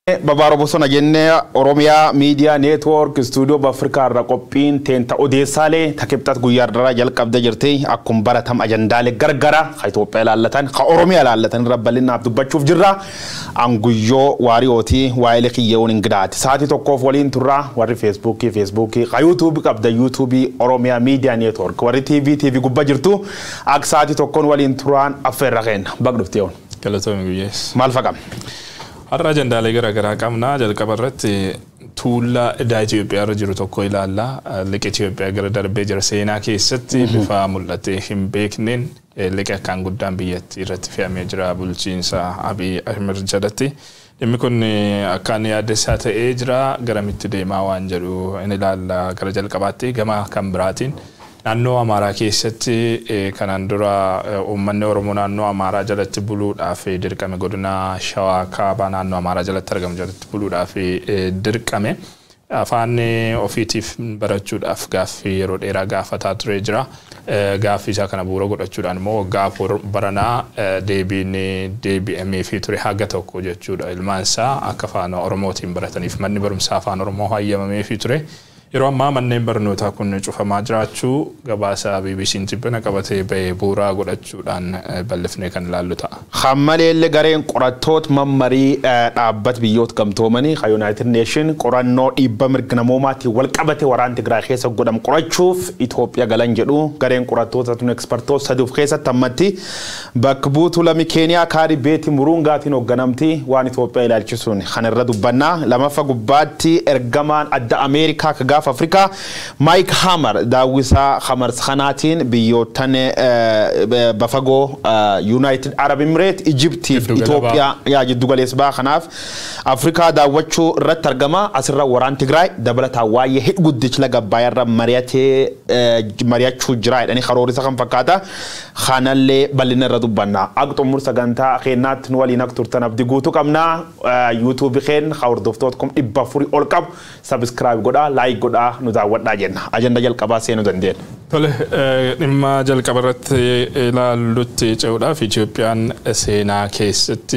Babaro bosona jenne Oromia Media Network Studio Africa raqopin tenta odesale takibtat guyardara jalqabda jirti akkum baratam ajandale gargara Ethiopia laalatan ka Oromia laalatan rabbalina abdubachuuf jirra anguyyo warioti waile khiyewon ingdaat saati tokkof walin turra wari Facebook ka YouTube qabda YouTube Oromia Media Network wari TV gubba jirtu ak saati tokkon walin turan aferragen bagdufteon kalatom yes mal faqam الرجال دالي غرا قامنا جل قبرت تولا دا إثيوبيا رجلو توكو إلالا لك إثيوبيا غرا دربي جرسينا كيست بفا ملتي هم بيكنين لك كان قدام بيت رتفي أميجرا بولجينسا أبي أحمر جدتي لما كن كان يادسات إجرا غرا متدي ما وانجرو إن إلالا غرا جل قباتي غما كمبراتين naannoo Amaaraa keessatti kanaan dura uummanni Oromoo naannoo Amaaraa jalatti buluudhaaf dirqame godina Shawaa Kaabaa naannoo Amaaraa jalatti argamu jalatti buluudhaaf dirqame afaan ofiitiif barachuudhaaf gaaffii yeroo dheeraa gaafataa ture jira gaaffii isaa kana bu'uura godhachuudhaan immoo gaafa baranaa deebi'amee fi ture haga tokko jechuudha ilmaan isaa akka afaan Oromootiin barataniif manni barumsaa afaan Oromoo hayyamamee fi ture yeroo ammaa manneen barnootaa kun cufamaa jiraachuu gabaasa BBC'n tibbana qabatee ba'ee bu'uura godhachuudhaan bal'ifnee kan ilaallu ta'a. Hammalee gareen qorattoota mammarii dhaabbat biyyoota gamtoomanii ka United Nation qorannoo dhiibba mirga namoomaatiin wal qabate waraana Tigraay keessa godhamu qorachuuf Itoophiyaa galan jedhu gareen qorattoota tun ekspertoota saduuf keessatti hammatti bakka buutuu lami Keeniyaa kaadhi beeti Murungaatiin hoogganamti waan Itoophiyaa ilaalchisuun kan irra dubbannaa lamaffa gubbaatti ergamaan adda Ameerikaa في أفريقيا مايك هامر داويسا خمر سخناتين بيوتن بفقو يونايتد عرب إمارات إيجيبتي إثيوبيا يا جدو قال يسبا خناف أفريقيا داوتشو رترجمة أسرة وران تجراي دبلتها واي هيك قدش لقى باير مرياتشو جراي يعني خروري سخن فكاتا خان اللي بلنا ردبنا أقطع مرسا جنتا خينات نوالي نكتور تنبدي قوتو كمنا يوتيوب خين خور دفتوتكم إبافوري أولكم سبسكرايب قدا لايك قدا نزاوت داجن أجندة جل كباسي نزندين. طله إما جل كبرت إلى لوتي جودا في إثيوبيان سينا كيست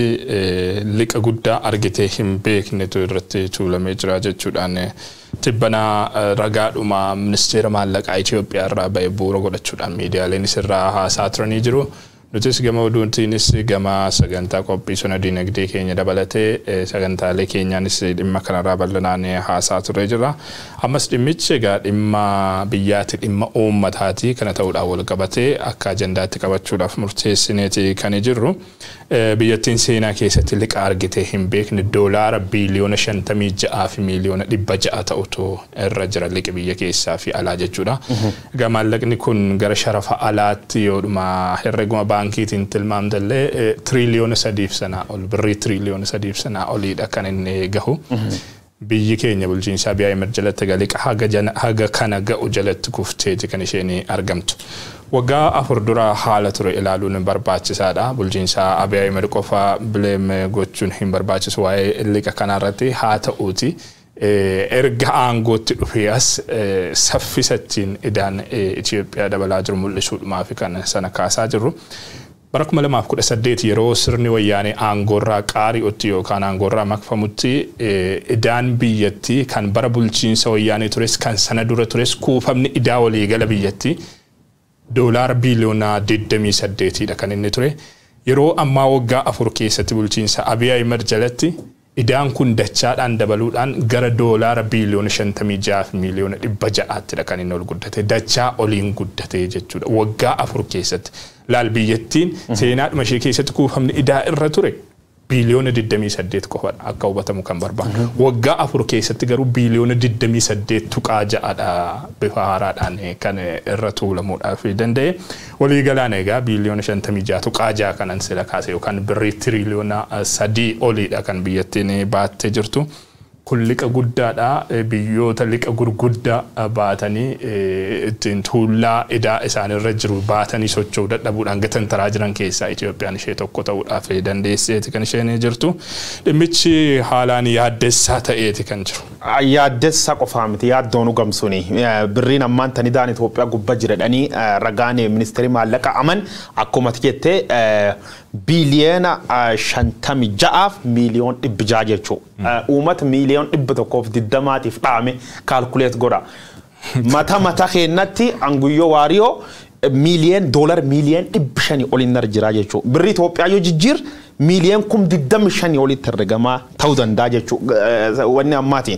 لك قدا أرجتهم بيك نتورت تولا مجرى جودان تبنا رجال وما منستير مالك إثيوبيا ربع بورو قدا جودان ميديا لين سرها ساترني جرو نوتس جماعة دونتي نس جماعة سجنتا كوبي سونا دينك دي كينيا دبلته سجنتا لكينيا نس إما كان رابلنا نه حاسات رجلا أما سلميتش قال إما بيات إما مدهاتي كانت أول أول كبته أكا جندات كبتشولا في مرتس نتي كان يجرو بياتين سينا كيسة لك أرجتهم بيك الدولار بليون شنتمي جاء في مليون لبجاء تأوتو الرجل لك بيا كيسة في علاج جولا جمال لك نكون جر شرف علات يوم هرجوا بانكي تنتلمام دلله تريليون سديف سنة أو بري تريليون سديف سنة أو ليدا كان النجاهو بيجي كينيا بالجين سابيا مرجلت تقالك حاجة كان جاء وجلت كفتة كنيشيني أرجمت وجاء أفردورا حالة إلى لون برباتش سادا بالجين سا أبيا مركوفا بلم قطشون هم برباتش سواء اللي كان رتي هاتا أوتي إرجع عن قط فياس سفيستين إدان إثيوبيا دبلاجر ملشود ما في كان سنة كاساجرو برك ملما أفكر أسديت يروسرني وياني أنغورا كاري أتيو كان أنغورا مكفمتي إدان بيتي كان برابولجين سوياني توريس كان سنة دورة توريس كوفمني إداولي غلا بيتي دولار بليونا ديدمي سديتي لكن النتوري يرو أما وجا أفريقيا ستبولجين سأبيا إمرجلتي إدان كون دچات عند بلودان غير دولار بليون شنتمي جاف مليون إبجاءات لكن إنه الجودة دچا أولين جودة جتشود وجا أفريقيا ست لالبيتين سينات مشيكي ستكوفهم إداء الرتوري بليون ديدمي سديت كوفر أكوبة مكمبر بان وجا أفريقيا ستجارو بليون ديدمي سديت تكاجا بفهارات عنه كان الرتول مود في دندة وليجلانه جا بليون شنتمي جا تكاجا كان انسلا كاسي وكان بري تريليون سدي أولي كان بيتين بات تجرتو kun liqa guddaadha biyyoota liqa gurguddaa baatanii ittiin tuullaa idaa isaanirra jiru baatanii socho'uu dadhabuudhaan gatantaraa jiran keessaa Itoophiyaan ishee tokko ta'uudhaaf dandeesseeti kan isheen jirtu. Dhimmichi haalaan yaaddessaa ta'eeti kan jiru. Yaaddessaa qofaa miti yaaddoonu gamsuuni. Birriin ammaan tani daan Itoophiyaa gubbaa jiradhanii ragaan ministeerii maallaqa aman akkuma jettee biliyeena 56 miliyoon 100 jechuudha. Uummata miliyoon 120 dhaame kaalkuleet godha. Mata keenyatti anguyyoo waariyoo $1 miliyoon 500 oliin jira jechuudha. Birri Itoophiyaa yoo jijjiir miliyoon 25 olitti herregamaa ta'uu danda'a jechuudha. Wanni ammaatiin.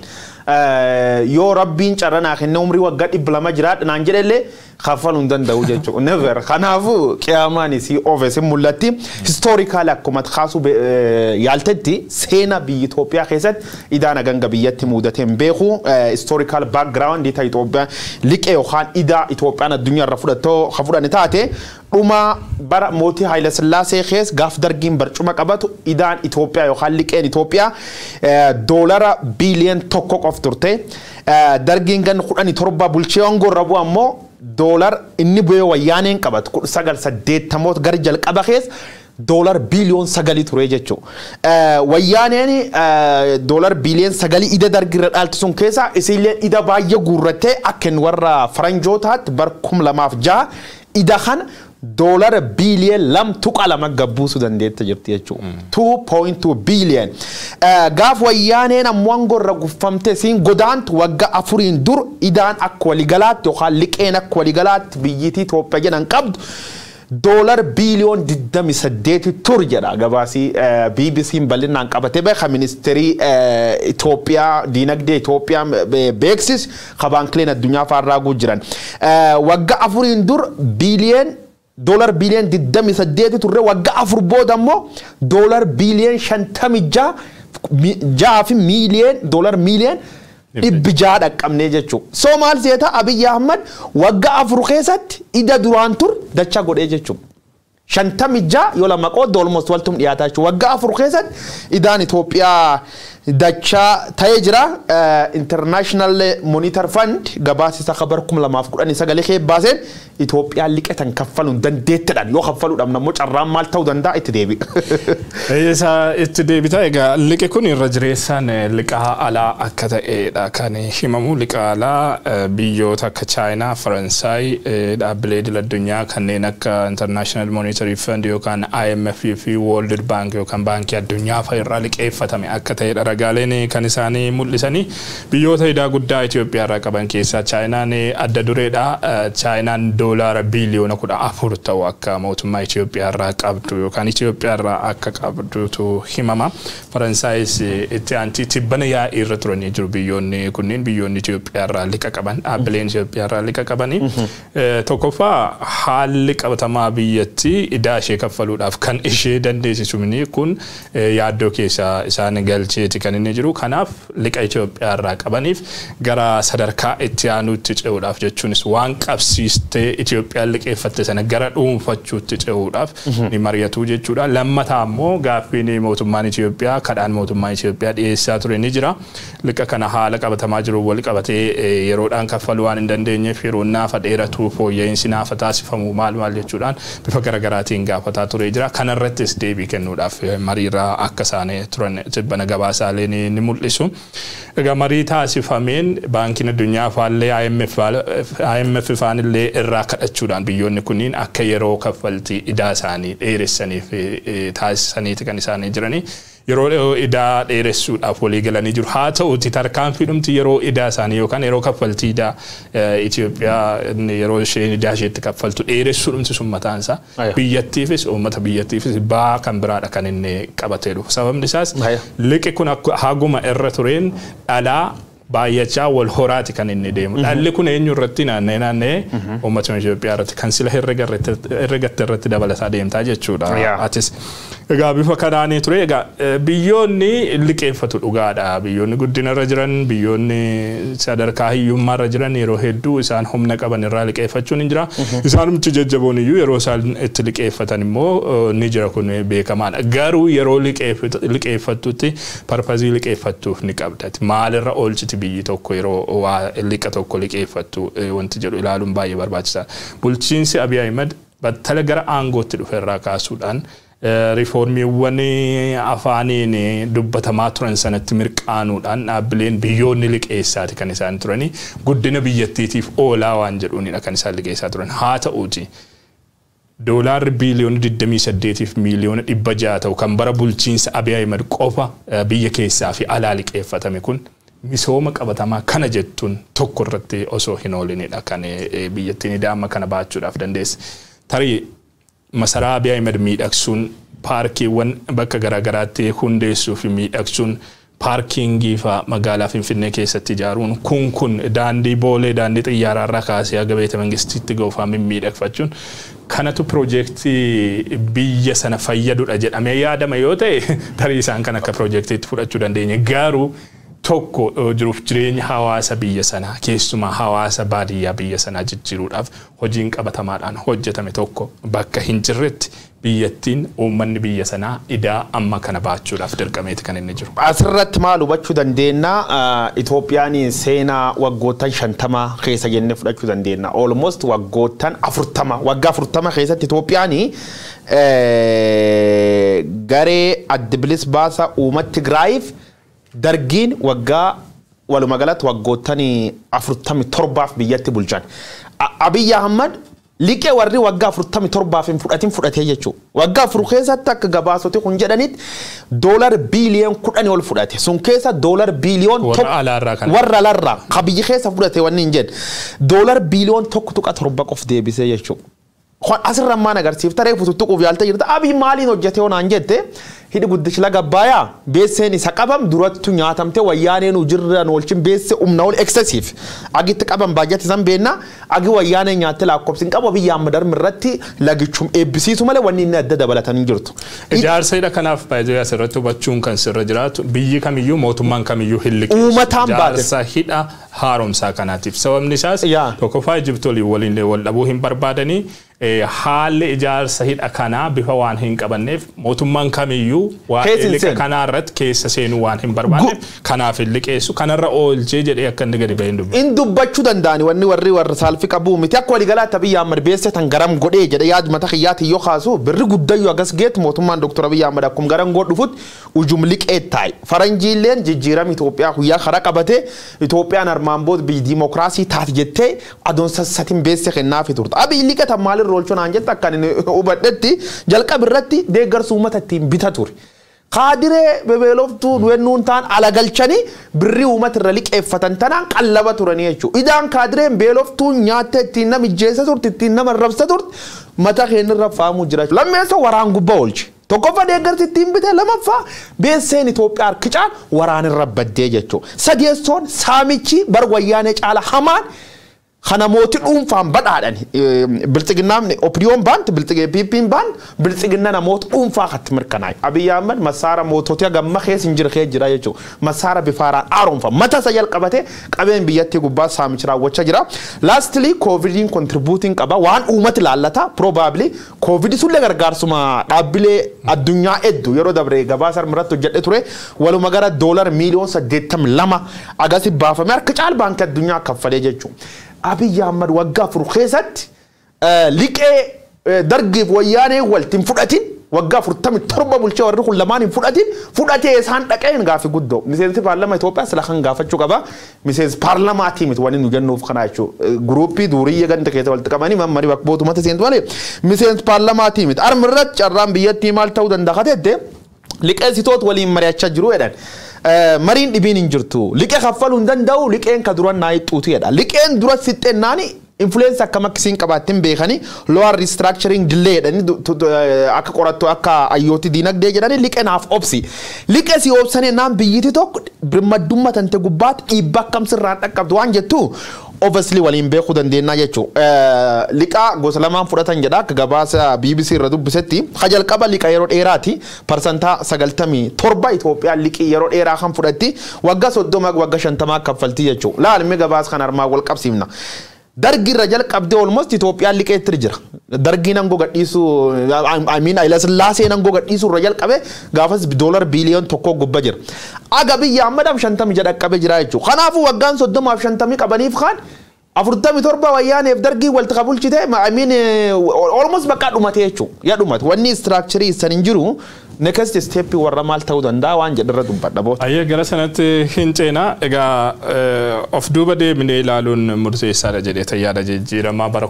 Yoo rabbiin carranaa kenne umrii waggaa 200 jiraadha naan jedhellee kafaluu hin danda'u jechuudha. Never. Kanaafuu qiyaamaan isii oofees mul'atti. Historikaali akkuma kaasuu yaaltetti seenaa biyya Itoophiyaa keessatti idaa ganga biyyatti mudatee hin beeku. Historikaal background ita Itoophiyaa liqee yookaan idaa Itoophiyaan addunyaarra fudhatan taate dhuma bara mootii Haayile Sillaasee keessa gaaf dargiin barcuma qabatu idaan Itoophiyaa yookaan liqeen Itoophiyaa $1 biliyoon qof turte. Dargiin gan 17 bulchee ongoorra bu'u ammoo $1 inni bu'ee wayyaaneen qabatu 1980 gar jalqaba keessa $9 biliyoon ture jechuudha. Wayyaaneen $9 biliyoon ida dargirra dhaalti sun keessa isillee ida baay'ee guurrattee akka warra faranjootaatti bar 2006 ida kana $2 biliyoon 2.2 gabbuusu dandeetta jirti jechuudha. 2.2 biliyoon. Gaaf wayyaaneen ammoo angorra guffamte siin godaantu wagga 4 dur idaan akka waligalaatti yookaan liqeen akka waligalaatti biyyittii Itoophiyaa jedhan qabdu $1 biliyoon 28 tur jedha gabaasii BBC'n bal'inaan qabatee beeka ministeerii Itoophiyaa diinagdee Itoophiyaa beeksis kabaankileen addunyaa faarraa jiran. Wagga 4 dur biliyoon $1 biliyoon 28 turre wagga 4 booda ammoo $1 biliyoon 56 fi miliyoon $1 miliyoon 100 dhaqqabnee jechuudha. Soomaal seeta Abiyyi Ahmad wagga 4 keessatti ida duraan tur dacha godhee jechuudha. 56 yoo lama qoodda almost waltum dhiyaataa jechuudha. Wagga 4 keessatti idaan Itoophiyaa dacha ta'ee jira. International Monetary Fund gabaasisa kabar 2019 kee baaseen Itoophiyaa liqetan kaffaluun dandeettidhaan yoo kaffaluudhaan nammoo carraan maal ta'uu danda'a itti deebi. Itti deebita egaa liqe kun irra jireessaan liqaa alaa akka ta'edha kan himamu liqaa alaa biyyoota akka Chaayinaa, Faransaay, dhaabbilee idil-addunyaa kanneen akka International Monetary Fund yookaan IMF fi World Bank yookaan baankii addunyaa fa'a irraa liqeeffatame akka ta'edha. Ragaaleen kan isaanii mul'isanii biyyoota idaa guddaa Itoophiyaa irraa qaban keessaa Chaayinaan adda dureedha. Chaayinaan $1 biliyoona 14 ta'u akka mootummaa Itoophiyaa irraa qabdu yookaan Itoophiyaa irraa akka qabdutu himama. Faransaayis itti aantii tibbana yaa'ii irra turanii jiru biyyoonni kunniin biyyoonni Itoophiyaa irraa liqa qaban dhaabbileen Itoophiyaa irraa liqa qabanii. Tokkoffaa haalli qabatamaa biyyattii idaa ishee kaffaluudhaaf kan ishee dandeessisu kun yaaddoo keessaa isaan galcheeti kan inni jiru. Kanaaf liqa Itoophiyaa irraa qabaniif gara sadarkaa itti aanuutti ce'uudhaaf jechuunis waan qabsiistee Itoophiyaa liqeeffatte sana gara dhuunfachuutti ce'uudhaaf ni mari'atu jechuudha. Lammataa ammoo gaaffiin mootummaan Itoophiyaa kadhaan mootummaan Itoophiyaa dhiyeessaa ture ni jira. Liqa kana haala qabatamaa jiru wal qabatee yeroodhaan kaffaluu waan hin dandeenyeef yeroo naafa dheeratu fooyya'insi naafa taasifamu maal jechuudhaan bifa garaagaraatiin gaafataa ture jira. Kanarrattis deebii kennuudhaaf mariirraa akka isaanii turan tibbana gabaasaalee ni mul'isu. Egaa marii taasifameen baankiin addunyaa faallee IMF faanillee irraa kadhachuudhaan biyyoonni kunniin akka yeroo kaffaltii idaa isaanii dheeressaniif taasisaniiti kan isaanii jiranii. Yeroo idaa dheeressuudhaaf walii galanii jiru. Haa ta'uuti tarkaanfiidhumti yeroo idaa isaanii yookaan yeroo kaffaltii idaa Itoophiyaa yeroo isheen idaa isheetti kaffaltu dheeressuudhumti sun mataansaa biyyattiifis uummata biyyattiifis baa kan biraadha kan inni qabatee dhufu. Sababni isaas liqi kun haguma irra tureen dhalaa baay'achaa wal horaati kan inni deemu. Dhalli kun eenyu irratti naannee uummata Itoophiyaa irratti kan sila herregatte irratti dabalataa deemtaa jechuudha. Atis Egaa bifa kanaanii ture egaa biyyoonni liqeeffatu dhugaadha. Biyyoonni guddinarra jiran, biyyoonni sadarkaa hiyyummaarra jiran yeroo hedduu isaan humna qaban irraa liqeeffachuun hin jira. Isaanumti jajjaboon iyyuu yeroo isaan itti liqeeffatan immoo ni jira kun beekamaadha. Garuu yeroo liqeeffattutti parpazii liqeeffattuuf ni qabdati. Maalirra oolchiti biyyi tokko yeroo waa liqa tokko liqeeffattu wanti jedhu ilaaluun baay'ee barbaachisaadha. Bulchiinsi Abiy Ahmed battala gara aangootti dhufe irraa kaasuudhaan riformiiwwan afaaniin dubbatamaa turan sanatti mirqaanuudhaan dhaabbileen biyyoonni liqeessaati kan isaan turani guddina biyyattiitiif oolaa waan jedhuunidha kan isaan liqeessaa turan. Haa ta'uuti doolaarri biiliyoona 28 fi miiliyoona 600 ta'u kan bara bulchiinsa Abiy Ahmed qofa biyya keessaa fi alaa liqeeffatame kun misooma qabatamaa kana jettuun tokko irratti osoo hin oolinidha kan biyyattiin idaama kana baachuudhaaf dandeesse. Tarii masaraa Abiy Ahmed miidhagsuun paarkiiwwan bakka garaagaraatti hundeessuu fi miidhagsuun paarkingii fa magaalaa Finfinnee keessatti ijaaruun kun daandii boolee daandii xiyyaaraarraa kaasee aga beeta mangistiitti ga'uufaa miidhagfachuun kanatu piroojeektii biyya sana fayyadudha jedhamee yaadama yoo ta'e tarii isaan kan akka piroojeektiitti fudhachuu dandeenya. Garuu tokko jiruuf jireenya hawaasa biyya sanaa keessumaa hawaasa baadiyyaa biyya sanaa jijjiiruudhaaf hojiin qabatamaadhaan hojjetame tokko bakka hin jirretti biyyattiin uummanni biyya sanaa idaa amma kana baachuudhaaf dirqameeti kan inni jiru. Asirratti maal hubachuu dandeenya Itoophiyaan seenaa waggoottan 50 keessa jennee fudhachuu dandeenya. Almost waggoottan 40 waggaa 40 keessatti Itoophiyaan garee adda bilisa baasaa uummata Tigraayiif dargiin waggaa waluma galatti waggoottan 47 biyyatti bulchan. Abiy Ahmed liqee warri waggaa 47 fudhatee jechuudha. Waggaa 4 keessatti akka gabaasoti kun jedhanitti doolar biiliyoon 10 ol fudhate. Sun keessa doolar biiliyoon warra alaarraa ka biyyi keessa fudhate wanni hin jedhe doolar biiliyoon 1.7 qof deebisee jechuudha. Asirra maan agarsiifta reefu tuttuquuf yaalta jirta. Abiy maaliin hojjete onaan jette hidhi guddichi laga Abbayyaa beesseen isa qabam durattu nyaatamte wayyaaneen ujirra noolchin beesse umna ol excessive agitti qabam baajjatti san beenna agi wayyaaneen nyaatte lakkoobsin qabu Abiy Ahmed irratti lagichum eebbisiisu malee wanni inni adda dabalatan jirtu. Ijaarsa hidha kanaaf baay'ee asirratti hubachuun kan sirra jiraatu biyyi kamiyyuu mootummaan kamiyyuu hin liqeessu. Uummataan baate. Ijaarsa hidha haaromsaa kanaatiif sababni isaas tokkoffaa Ijiptoolii waliin wal dhabuu hin barbaadanii haalli ijaarsa hidha kanaa bifa waan hin qabanneef mootummaan kamiyyuu waan liqa kanaa irratti keessa seenuu waan hin barbaanneef kanaaf hin liqeessu kanarra oolchee jedhee akka inni gadi bahee dubbatu. In dubbachuu danda'ani wanni warra saalfi qabu miti akka waliigalaatti Abiy Ahmed beesse tan garam godhee jedhee yaad mata xiyyaati yoo kaasu birri guddayyuu agas geet mootummaan Dr. Abiy Ahmed akkum garan godhufut ujum liqee taay faranjiilleen jijjiiram Itoophiyaa guyyaa kara qabate Itoophiyaan armaan bood biyyi diimokiraasii taati jettee adoonsa satin beesse kennaaf turte. Abiy liqa tan maalirra oolchuun aan jetta akka inni hubadhetti jalqaba irratti deeggarsa uummata ittiin bitatu. Qadiree bebeeloftuu duwennuun taan alagalchanii birrii uummata irra liqeeffatan tanaan qallaba turanii jechuudha. Idaan qadireen beeloftuu nyaatte ittiin nama ijjeessa turte ittiin nama rabsa turte mata keenirra faamuu jira. Lammeessa waraan gubbaa oolche. Tokkoffaa deeggarsi ittiin bite lamaffaa beesseen Itoophiyaa harkicaan waraan irra baddee jechuudha. Sadeessoon saamichi bar wayyaanee caala hamaan خنا موت فان بدأ بلتقنام أوبريون باند بلتقى بيبين باند بلتقنا موت فاخت مركناي أبي يامن مسارة موتوتيا جم خيس إنجر خيس جراي جو مسارة بفاران فا متى سجل قبته قبل بيجي قبض سامشرا وشجرا lastly COVID contributing أبا وان أمة لالتا probably COVID سول لغرقار سما قبل الدنيا إدو يرو دبري قباسر مرات تجد ترى ولو مقرا دولار مليون سدتم لما أجازي بافا مركز بانك الدنيا كفلي جو أبي Ahmed وقع فرخيزت لقى درجة ويانه والتنفرتين وقع فرتم التربة بالشيء والرخو لمان فرتين فرتين إنسان لكين قافي قدو مثل البرلمان يتوقع سلخن قافت شو كذا مثل البرلمان تيمت وانين نجنو في خنايشو جروبي دورية كان تكيت والتكماني ما مري وقبوتو ما تسينت والي مثل البرلمان تيمت أرمرت شرام بيت تيمال تودن دخلت ده لقى سيتوت ولي مريات شجرو إيران مرين دبين إنجرتو لقى خفلون دن داو لقى إن كدران نايت أوتيدا لقى إن درات ستة ناني influence akkam akkasiin qabaattin beekani lower restructuring delay jedhani akka qorattu akka ayyooti diinagdee jedhani liqenaaf obsi liqe si obsanii naan biyyiti tokko birmaddummaa tante gubbaat dhiibba akkam sirraan dhaqqabdu waan jettu obviously waliin beekuu dandeenya jechuu liqaa gosa lamaan fudhatan jedha akka gabaasa BBC irra dubbisetti hajal qaba liqa yeroo dheeraati parsantaa 97 Itoophiyaa liqii yeroo dheeraa kan fudhatti waggaa 30 waggaa 50 kaffaltii jechuu laalme gabaasa kan armaa wal qabsiifna dargi rajal qabde almost Itoophiyaa liqeetti jira dargi nan gogadhiisu I mean Hayilasillaasee nan gogadhiisu rajal qabe gaafas $1 biliyoon tokko gubba jira aga biyya ammadam 50 jedha qabe jira jechuu kanaafu waggaan 30 fi 50 qabaniif kan 47 wayyaaneef dargii walti qabulchite I mean almost bakka dhumate jechuu ya dhumate wanni structure san hin jiru next step warra maal ta'uu danda'a waan jedharra dubbadha boota. Ayyee gara sanatti hin ceenaa egaa of duuba deemnee ilaaluun murteessaadha jedhee yaada jijjiiramaa bara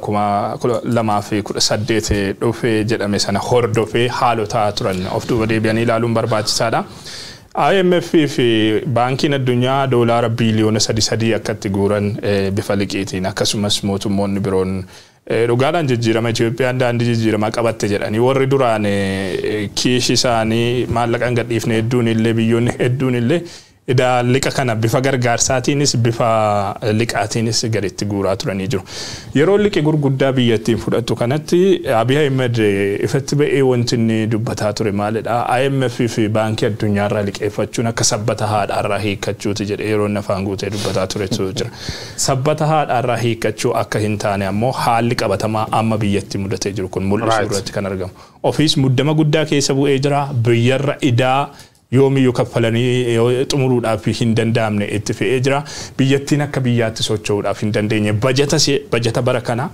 2018 dhufee jedhame sana hordofee haalota turan of duuba deebi'anii ilaaluun barbaachisaadha. IMF fi baankiin addunyaa doolaara biliyoona 3 akkatti guuran bifa liqiitiin akkasumas mootummoonni biroon dhugaadhaan jijjiirama Itoophiyaan daandii jijjiiramaa qabatte jedhanii warri duraan kiishi isaanii maallaqaan gadhiifne hedduun illee biyyoonni hedduun illee idaa liqa kana bifa gargaarsaatiinis bifa liqaatiinis gaditti guuraa turanii jiru. Yeroo liqi gurguddaa biyyattiin fudhattu kanatti Abiy Ahmed ifatti ba'ee wanti inni dubbataa ture maalidha? IMF fi baankii addunyaarraa liqeeffachuun akka sabbata haadhaarraa hiikkachuuti jedhee yeroo afaan guutee dubbataa turetu jira. Sabbata haadhaarraa hiikkachuu akka hin taane ammoo haalli qabatamaa amma biyyatti mudatee jiru kun mul'isuu irratti kan argamu. Ofiis muddama guddaa keessa bu'ee jira biyyarra idaa yoomiyyuu kaffalanii xumuruudhaaf hin danda'amne itti fe'ee jira biyyattiin akka biyyaatti socho'uudhaaf hin dandeenye bajata bara kana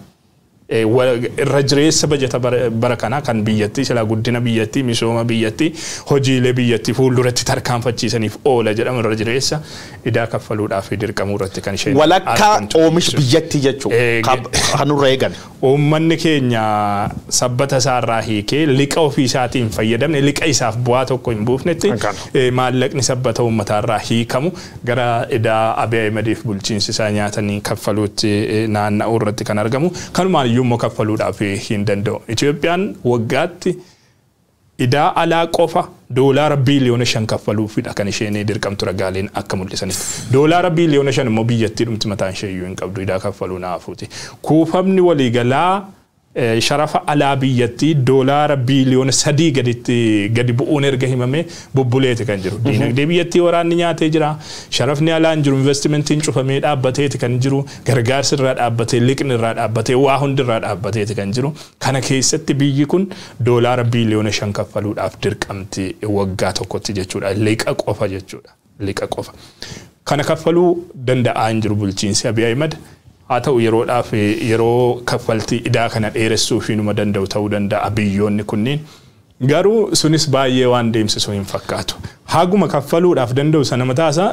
irra jireessa bajata bara kana kan biyyattii sila guddina biyyattii misooma biyyattii hojiilee biyyattii fuulduratti tarkaanfachiisaniif oola jedhamu irra jireessa idaa kaffaluudhaaf dirqamuu irratti kan isheen walakkaa oomish biyyattii jechuu kanurra eegan uummanni keenya sabbata isaarraa hiikee liqa ofii isaatiin fayyadamne liqa isaaf bu'aa tokko hin buufnetti maallaqni sabbata uummataarraa hiikamu gara idaa Abiy Ahmediif bulchiinsi isaa nyaatanii kaffaluutti naanna'uu irratti kan argamu kanumaan iyyuu kaffaluudhaaf hin danda'u. Itoophiyaan waggaatti idaa alaa qofa doolaara biliyoona 5 kaffaluufidha kan isheen dirqamtu ragaaleen akka mul'isanitti. Doolaara biliyoona 5 immoo biyyattii dhumti mataan ishee iyyuu hin qabdu idaa kaffaluu naafuuti. Kuufamni waliigalaa sharafa alaa biyyattii doolaara biliyoona 3 gadi bu'uun erga himame bubbuleeti kan jiru. Diinagdee biyyattii waraanni nyaatee jira. Sharafni alaan jiru investimentiin cufamee dhaabbateeti kan jiru. Gargaarsi irraa dhaabbatee liqni irraa dhaabbatee waa hundi irraa dhaabbateeti kan jiru. Kana keessatti biyyi kun doolaara biliyoona 5 kaffaluudhaaf dirqamti waggaa tokkotti jechuudha. Liqa qofa jechuudha. Liqa qofa. Kana kaffaluu danda'aa hin jiru bulchiinsi Abiy Ahmed. haa ta'u yeroodhaaf yeroo kaffaltii idaa kana dheeressuu fi numa danda'u ta'uu danda'a biyyoonni kunniin garuu sunis baay'ee waan deemsisu hin fakkaatu haguma kaffaluudhaaf danda'u sana mataasaa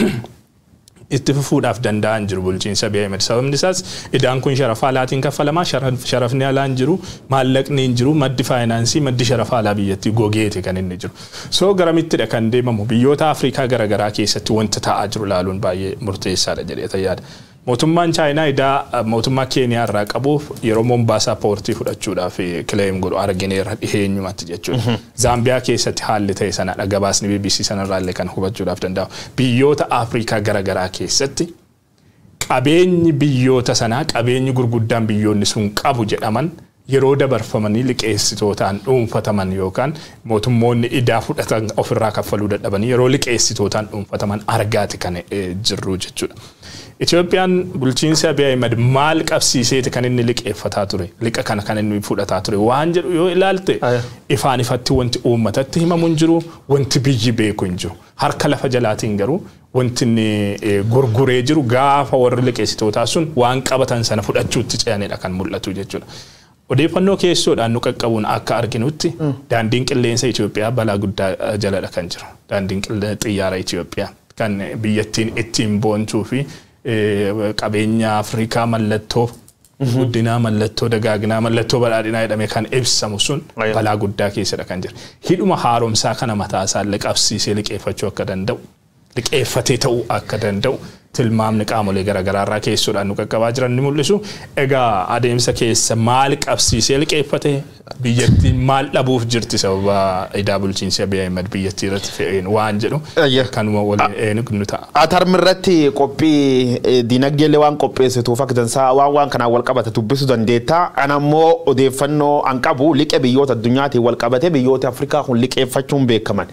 itti fufuudhaaf danda'an jiru bulchiinsa Abiy Ahmed sababni isaas idaan kun sharafa alaatiin kaffalamaa sharafni alaan jiru maallaqni hin jiru maddi faayinaansii maddi sharafa alaa biyyattii gogeeti kan inni jiru soo garamittidha kan deemamu biyyoota Afrikaa garagaraa keessatti wanta ta'aa jiru laaluun baay'ee murteessaadha jedhee yaada mootummaan Chaayinaa idaa mootummaa Keeniyaa irraa qabuuf yeroo Mombaasaa poortii fudhachuudhaaf kileem godhu argineerra dhiheenyumatti jechuudha. Zaambiyaa keessatti haalli ta'e sanadha gabaasni BBC sanarraallee kan hubachuudhaaf danda'u. Biyyoota Afrikaa garagaraa keessatti qabeenyi biyyoota sanaa qabeenyi gurguddaan biyyoonni sun qabu jedhaman yeroo dabarfamanii liqeessitootaan dhuunfataman yookaan mootummoonni idaa fudhatan ofirraa kaffaluu dadhabanii yeroo liqeessitootaan dhuunfataman argaati kan jirru jechuudha. Itoophiyaan bulchiinsa Abiy Ahmed maal qabsiiseeti kan inni liqeeffataa ture liqa kana kan inni fudhataa ture waan jedhu yoo ilaalte ifaan ifatti wanti uummatatti himamu hin jiru wanti biyyi beeku hin jiru harka lafa jalaatiin garuu wanti inni gurguree jiru gaafa warri liqeessitootaa sun waan qabatan sana fudhachuutti ce'anidha kan mul'atu jechuudha. Odeeffannoo keessoodhaan nu qaqqabuun akka arginutti daandiin qilleensa Itoophiyaa balaa guddaa jaladha kan jiru daandiin xiyyaara Itoophiyaa kan biyyattiin ittiin boontuu fi qabeenya Afrikaa mallattoo guddinaa mallattoo dagaaginaa mallattoo badhaadhinaa jedhamee kan ibsamu sun balaa guddaa keessadha kan jiru. Hidhuma haaromsaa kana mataasaa qabsiisee liqeeffachuu akka danda'u liqeeffatee ta'uu akka danda'u tilmaamni qaamolee garaagaraa keessoodhaan nu qaqqabaa jiran ni mul'isu. Egaa adeemsa keessa maal qabsiisee liqeeffate biyyattiin maal dhabuuf jirti sababa idaa bulchiinsi Abiy Ahmed biyyattii irratti fe'een waan jedhu kanuma waliin nu ta'a. Atarmirratti qophii dinagdeellee waan qopheessituuf akka dansaa waan kanaan wal qabate dubbisuu dandeetta. Anammoo odeeffannoo an qabu liqe biyyoota addunyaatiin wal qabate biyyoota Afrikaa kun liqeeffachuun beekaman.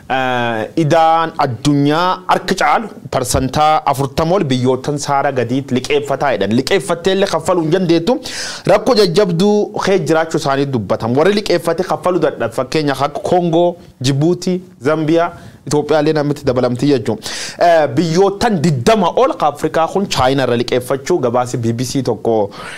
Idaan addunyaa harka caalu parsantaa 40 biyyootan saara gadiitti liqeeffataa jedhan. Liqeeffattee illee kaffaluu hin dandeettu. Rakkoo jajjabduu kee jiraachuu isaanii dubbatan. Warri liqeeffate kaffaluu dadhabe fakkeenyaaf akka Koongoo, Jibuutii, Zambiyaa, Itoophiyaa illee namatti dabalamti jechuun. Biyyootan 20 ol Afrikaa kun Chaayinaa irra liqeeffachuu gabaasi BBC tokko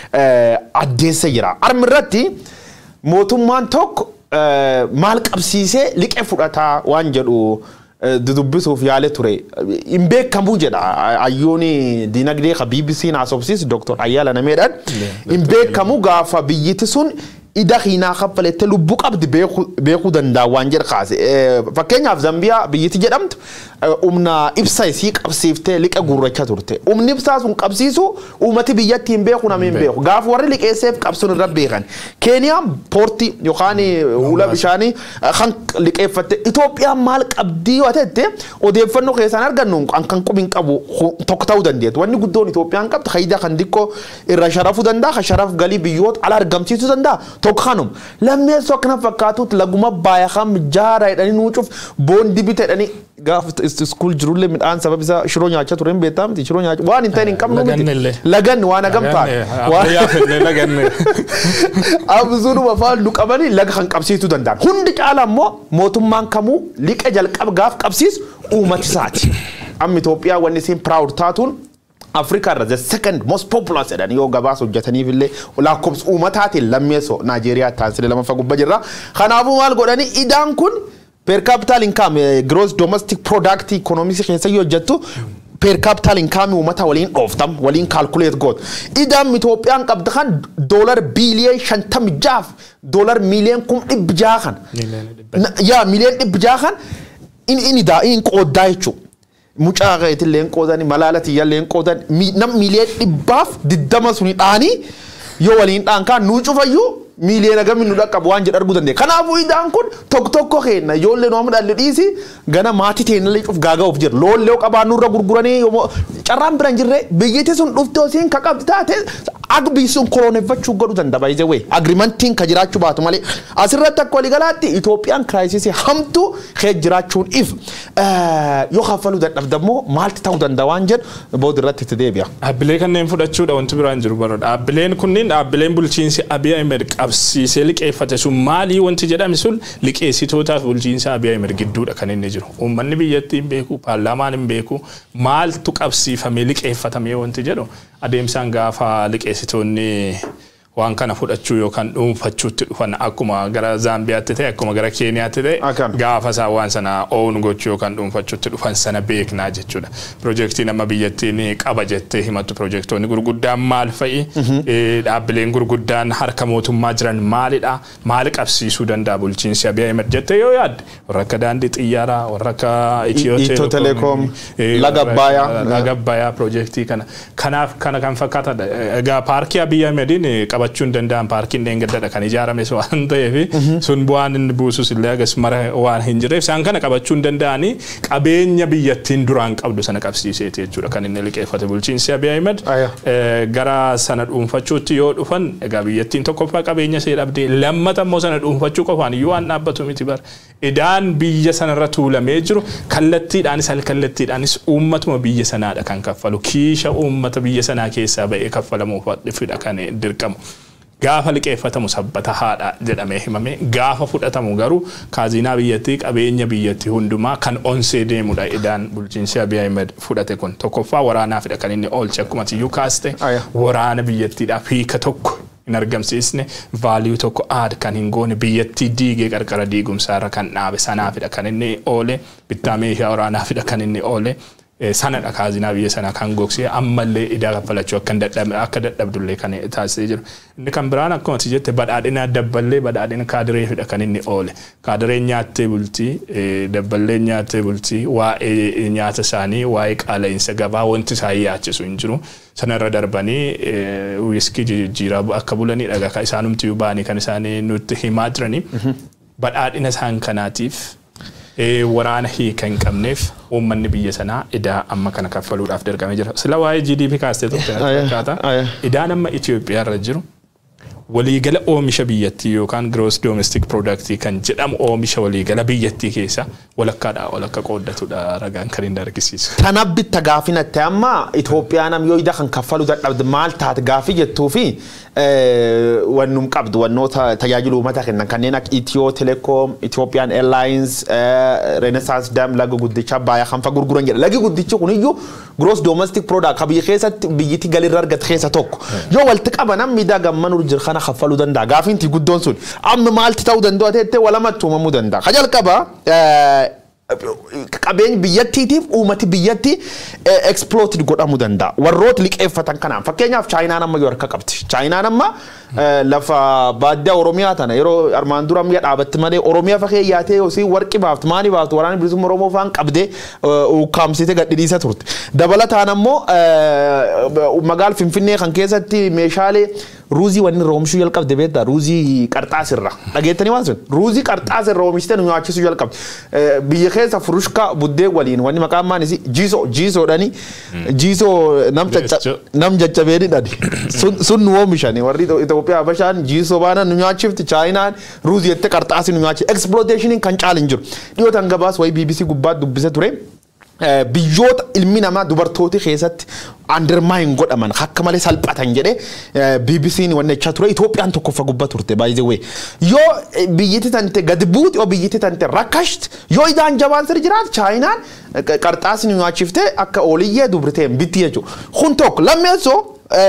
addeessa jira. Armirratti mootummaan tokko maal qabsiisee liqee fudhataa waan jedhu dudubbisuuf yaale ture. Hin beekamu jedha ayyooni dinagdee ka BBC naasofsiis Dr. Ayyaala Nameedhaan. Hin beekamu gaafa biyyiti sun ida xiinaa kaffalette lubbuu qabdi beekuu danda'a waan jedha kaase. Fakkeenyaaf Zambiyaa biyyiti jedhamtu umna ibsa isii qabsiiftee liqa gurracha turte. Umni ibsaa sun qabsiisu uummati biyyatti hin beeku namni hin beeku. Gaafa warri liqeesseef qabsuun irra beekan. Keeniyaan poortii yookaan ula bishaanii kan liqeeffatte Itoophiyaan maal qabdii yoo ta'ette odeeffannoo keessaan argannu kan qubin qabu tokko ta'uu dandeetu. Wanni guddoon Itoophiyaan qabdu faayidaa kan diqqoo irra sharafuu danda'a, kan sharaf galii biyyoota ala argamsiisuu danda'a. Tokkanum lammeessoo akkana fakkaatuutti laguma baay'ee kan jaara jedhanii nuucuuf boondii bite jedhanii gaafa school jirullee midhaan sabab isa shiroo nyaachaa ture hin beektaa miti shiroo nyaachaa waan hin ta'in hin qabnu miti laganni waan hagamtaan laganne abzuuduma faan nu qabanii laga kan qabsiisuu danda'an hundi caala immoo mootummaan kamuu liqa jalqaba gaaf qabsiisu uummati isaati. Amma Itoophiyaa wanni isiin proud taatuun Africa is the second most populous and yo gabas hojjetanii fille lakkoobs uummataatiin lammeessoo Nigeria taasise lama fagubba jirra. Kanaafuu maal godhani idaan kun per capita income gross domestic product economics keessa yoo hojjettu per capita income uummata waliin dhooftam waliin calculate god. Idaan Itoophiyaan qabda kan dollar billion 56 dollar million kum dhibjaa kan ya million dhibjaa kan in ida in qooddaa jechuudha. Mucaa gaheetilleen qoodani malaalati yalleen qoodani nam miliyoon dhibbaaf 20 suni dhaanii yoo waliin dhaan kaan nuu cufayyuu miliyoona gamin nu dhaqqabu waan jedhu arguu dandeenya. Kanaafuu idaan kun tokko kenna ijoollee noomu dhalli dhiisi gana maatii teenallee cuf gaaga'uuf jira. Loollee qabaannu irra gurguranii carraan biraan jirre biyyatti sun dhuftee osiin ka qabdi taate agbii sun koloneeffachuu godhu danda'a by the way agreementiin ka jiraachuu baatu malee asirratti akka waliigalaatti Itoophiyaan kiraayisisii hamtuu kee jiraachuun if yoo kaffaluu dadhabdammoo maalti ta'uu danda'a waan jedhu booda irratti itti deebi'a. Dhaabbilee kanneen fudhachuudha wanti biraan jiru bara dhaabbileen kunniin dhaabbileen bulchiinsi Abiy Ahmed qabsiisee liqeeffate sun maalii wanti jedhame sun liqeessitootaaf bulchiinsa Abiy Ahmed gidduudha kan inni jiru. Uummanni biyyattii hin beeku paarlaamaan hin beeku maaltu qabsiifamee liqeeffatamee wanti jedhu adeemsaan gaafa liqeessitoonni waan kana fudhachuu yookaan dhuunfachuutti dhufan akkuma gara Zaambiyaatti ta'e akkuma gara Keeniyaatti ta'e gaafa isaa waan sana oon gochuu yookaan dhuunfachuutti dhufan sana beeknaa jechuudha. Piroojeektiin amma biyyattiin qaba jettee himattu piroojeektoonni gurguddaan maal fa'i dhaabbileen gurguddaan harka mootummaa jiran maalidha maal qabsiisuu danda'a bulchiinsi Abiy Ahmed jettee yoo yaadde warra akka daandii xiyyaaraa warra akka Itiyoo Telekoom laga Abbayyaa piroojeektii kanaaf kana kan fakkaatadha. Egaa paarkii Abiy Ahmediin qabachuun danda'an paarkiin deengaddaadha kan ijaarame waan ta'eef sun bu'aan inni buusus illee agas mara waan hin jirreef isaan kana qabachuun danda'anii qabeenya biyyattiin duraan qabdu sana qabsiiseeti jechuudha kan inni liqeeffate bulchiinsi Abiy Ahmed gara sana dhuunfachuutti yoo dhufan egaa biyyattiin tokkoffaa qabeenya ishee dhabdee lammata immoo sana dhuunfachuu qofaan iyyuu waan dhaabbatu miti bara idaan biyya sanarra tuulamee jiru kallattiidhaanis halkallattiidhaanis uummatuma biyya sanaadha kan kaffalu kiisha uummata biyya sanaa keessaa ba'ee kaffalamuuf dhufidha kan dirqamu. Gaafa liqeeffatamu sabbata haadha jedhamee himame gaafa fudhatamu garuu kaazinaa biyyattii qabeenya biyyattii hundumaa kan onsee deemudha idaan bulchiinsi Abiy Ahmed fudhate kun tokkoffaa waraanaafidha kan inni oolche akkuma tiyyuu kaaste waraana biyyattiidhaaf hiika tokko hin argamsiisne vaaliyuu tokko aad kan hin goone biyyattii diigee qarqara diigumsaarra kan dhaabe sanaafidha kan inni oole bittaa meeshaa waraanaafidha kan inni oole sana dhakaazina biyya sana kan gogsee ammallee idaa kaffalachuu akka dadhabdullee kan taasisee jiru. Inni kan biraan akkuma jette badhaadhina dabballee badhaadhina kaadireefidha kan inni oole. Kaadireen nyaattee bultii dabballee nyaattee bultii waa'ee nyaata isaanii waa'ee qaala'insa gabaa wanti isaan yaachisu hin jiru. Sanarra darbanii wiiskii jijjiiraa akka bulanii dhagaa isaanumti baanii kan isaanii nutti himaa jiranii badhaadhina isaan kanaatiif waraana hiika hin qabneef uummanni biyya sanaa idaa amma kana kaffaluudhaaf dirqamee jira. Sila waa'ee GDP kaastee tokko idaan amma Itoophiyaa irra jiru waliigala oomisha biyyattii yookaan gross domestic product kan jedhamu oomisha waliigala biyyattii keessa walakka qooddatudha ragaan kan hin argisiisu. Tanabbi tagaafinatti amma Itoophiyaan am yoo ida kan kaffalu dadhabde maal taate gaafii jettuu fi wannum qabdu wannoota tajaajilu uummata kennan kanneen akka Itiyoo Telekom, Ethiopian Airlines, Renaissance Dam laga guddicha baay'ee kan fa gurguran jedha. Lagi guddichi kun iyyuu gross domestic product kan biyya keessatti biyyatti galirra argate keessa tokko. Yoo walitti qaban miidhaa gammanuu jira kana kaffalu danda'a. Gaafiinti guddoon sun amma maalti ta'uu danda'a ta'e walamatti uumamuu danda'a. Kajal qaba qabeenya biyyattiitiif uummati biyyatti exploited godhamuu danda'a. Warroota liqeeffatan kanaan fakkeenyaaf Chaayinaan amma yoo harka qabdi. Chaayinaan amma lafa baadiyyaa Oromiyaa tana yeroo armaan dura mi'a dhaabatti malee Oromiyaa fakkee yaatee osii warqi baaftu maani baaftu waraana bilisummaa Oromoo faan qabdee ukkaamsitee gadhiisa turte. Dabalataan ammoo magaala Finfinnee kan keessatti meeshaalee ruuzii wanni roomishuu jalqabde beektaa ruuzii qarxaasirra dhageettanii waan sun ruuzii qarxaasirra oomishte nu nyaachisuu jalqabde biyya keessa furushka buddee waliin wanni maqaan maanis jiisoodhani jiisoo nam jajjabeeni dhadi sun nu oomishani warri Itoophiyaa bashaan jiisoo baana nu nyaachifti Chaayinaan ruuzii jettee qarxaasi nu nyaachi exploitationin kan caalin jiru dhiyootan gabaas wayi BBC gubbaat dubbise ture. Biyyoota ilmi namaa dubartooti keessatti undermine godhaman akka malee salphatan jedhee BBC'n wannechaa ture Itoophiyaan tokkoffa gubbaa turte by the way yoo biyyatti tante gadi buuti yoo biyyatti tante rakkashti yoo idaan jabaan sir jiraat Chaayinaan qarxaasni nyaachifte akka oliyyee dubrteen bitti jechuudha kun tokko lammeessoo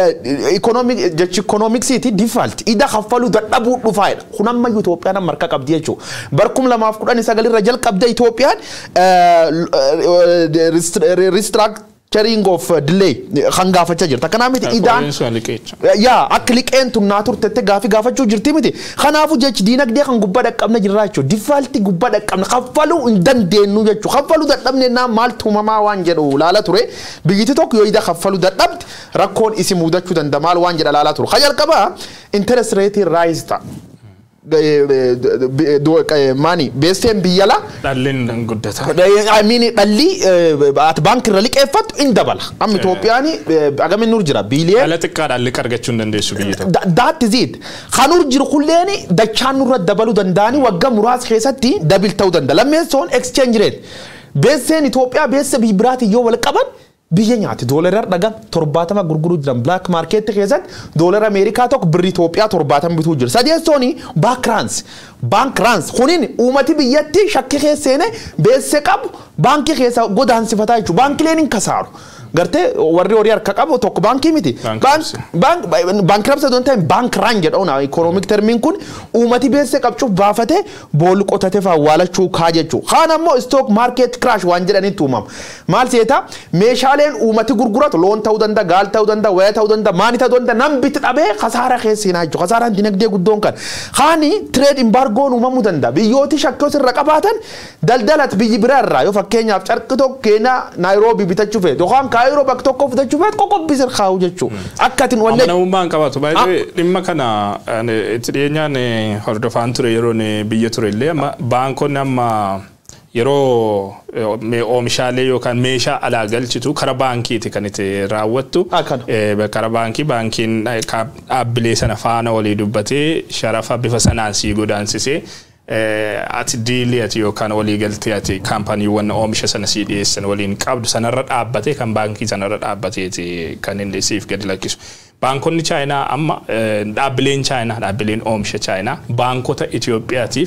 economics iti default ida khaffalu dadhabu dhufaayda kun amma Itoophiyaan marka qabdi jechuudha barkum 2019 irra jalqabde Itoophiyaan restructuring of delay khangaafacha jirta kana miti idaan ya akliqeen tunna turtette gaafachuu jirti miti khanaafu jech diinagdee kan gubba dhaqqabna jirra jechuudha default gubba dhaqqabna khaffalu indandeennu jechuudha khaffalu dadhabne na maal tumamaa waan jedhu laala ture biyyiti tokko yoo ida khaffalu dadhabdi rakkoon isi mudachuu danda'a maal waan jedha laala ture khayal qaba interest rate rise ta money based on biyala dallin guddata I mean dalli at bank liqeeffatu indabala am Itoophiyaani agamin nur jira billion ala xiqqaa dalli qargachuu dandeessu biyyata that is it khanur jiru kulleeni dachaan nur dabalu dandani wagga muraas keessatti dabil ta'u dandala lammeessoon exchange rate based on Itoophiyaa based bibraati yoo wal qaban biyya nyaati doolara dhaga 70 gurguru jiran black market keessatti doolara Ameerikaa tokko birri Itoophiyaa 70 bituu jira sadeessoni bank runs kunin uumati biyyatti shakki keesseene beesse qabu banki keessa godaansifataa jechuudha bankileen hin kasaaru garte warri horii harka qabu tokko bankii miti bankruptcy don't time bank run jedhona economic termin kun uumati beesse qabchuuf baafate bool qotate faawwalachuu kaa jechuu kaan ammoo stock market crash waan jedhanii tuumam maal seeta meeshaaleen uumati gurguratu loon ta'uu danda'a gaal ta'uu danda'a waya ta'uu danda'a maani ta'uu danda'a nam bitti dhabee khasaara keessinaa jechuudha khasaaraan dinagdee guddoon kan kaani trade embargo uumamuu danda'a biyyooti shakkoo sirra qabaatan daldalat biyyi biraa irraa yoo fakkeenyaaf carqi tokko Keenyaa Naayiroobii bitachuu feetu yookaan Kaayiroo bakka tokko bitachuu feetu qoqqobbisir kaa'u jechuudha akkatiin wallee amanamummaan qabaatu baay'ee dhimma kana itti dhiyeenyaan hordofaan ture yeroon biyya ture illee amma baankonni amma yeroo oomishaalee yookaan meeshaa alaa galchitu kara baankiiti kan itti raawwattu kara baankiin dhaabbilee sana faana walii dubbatee sharafa bifa sanaan sii godaansisee ati diilii ati yookaan walii galtee ati kaampaniiwwan oomisha sana sii dhiyeessan waliin qabdu sanarra dhaabbatee kan baankii sanarra dhaabbateeti kan inni siif gadi lakkisu. Baankonni Chaayinaa amma dhaabbileen Chaayinaa dhaabbileen oomisha Chaayinaa baankota Itoophiyaatiif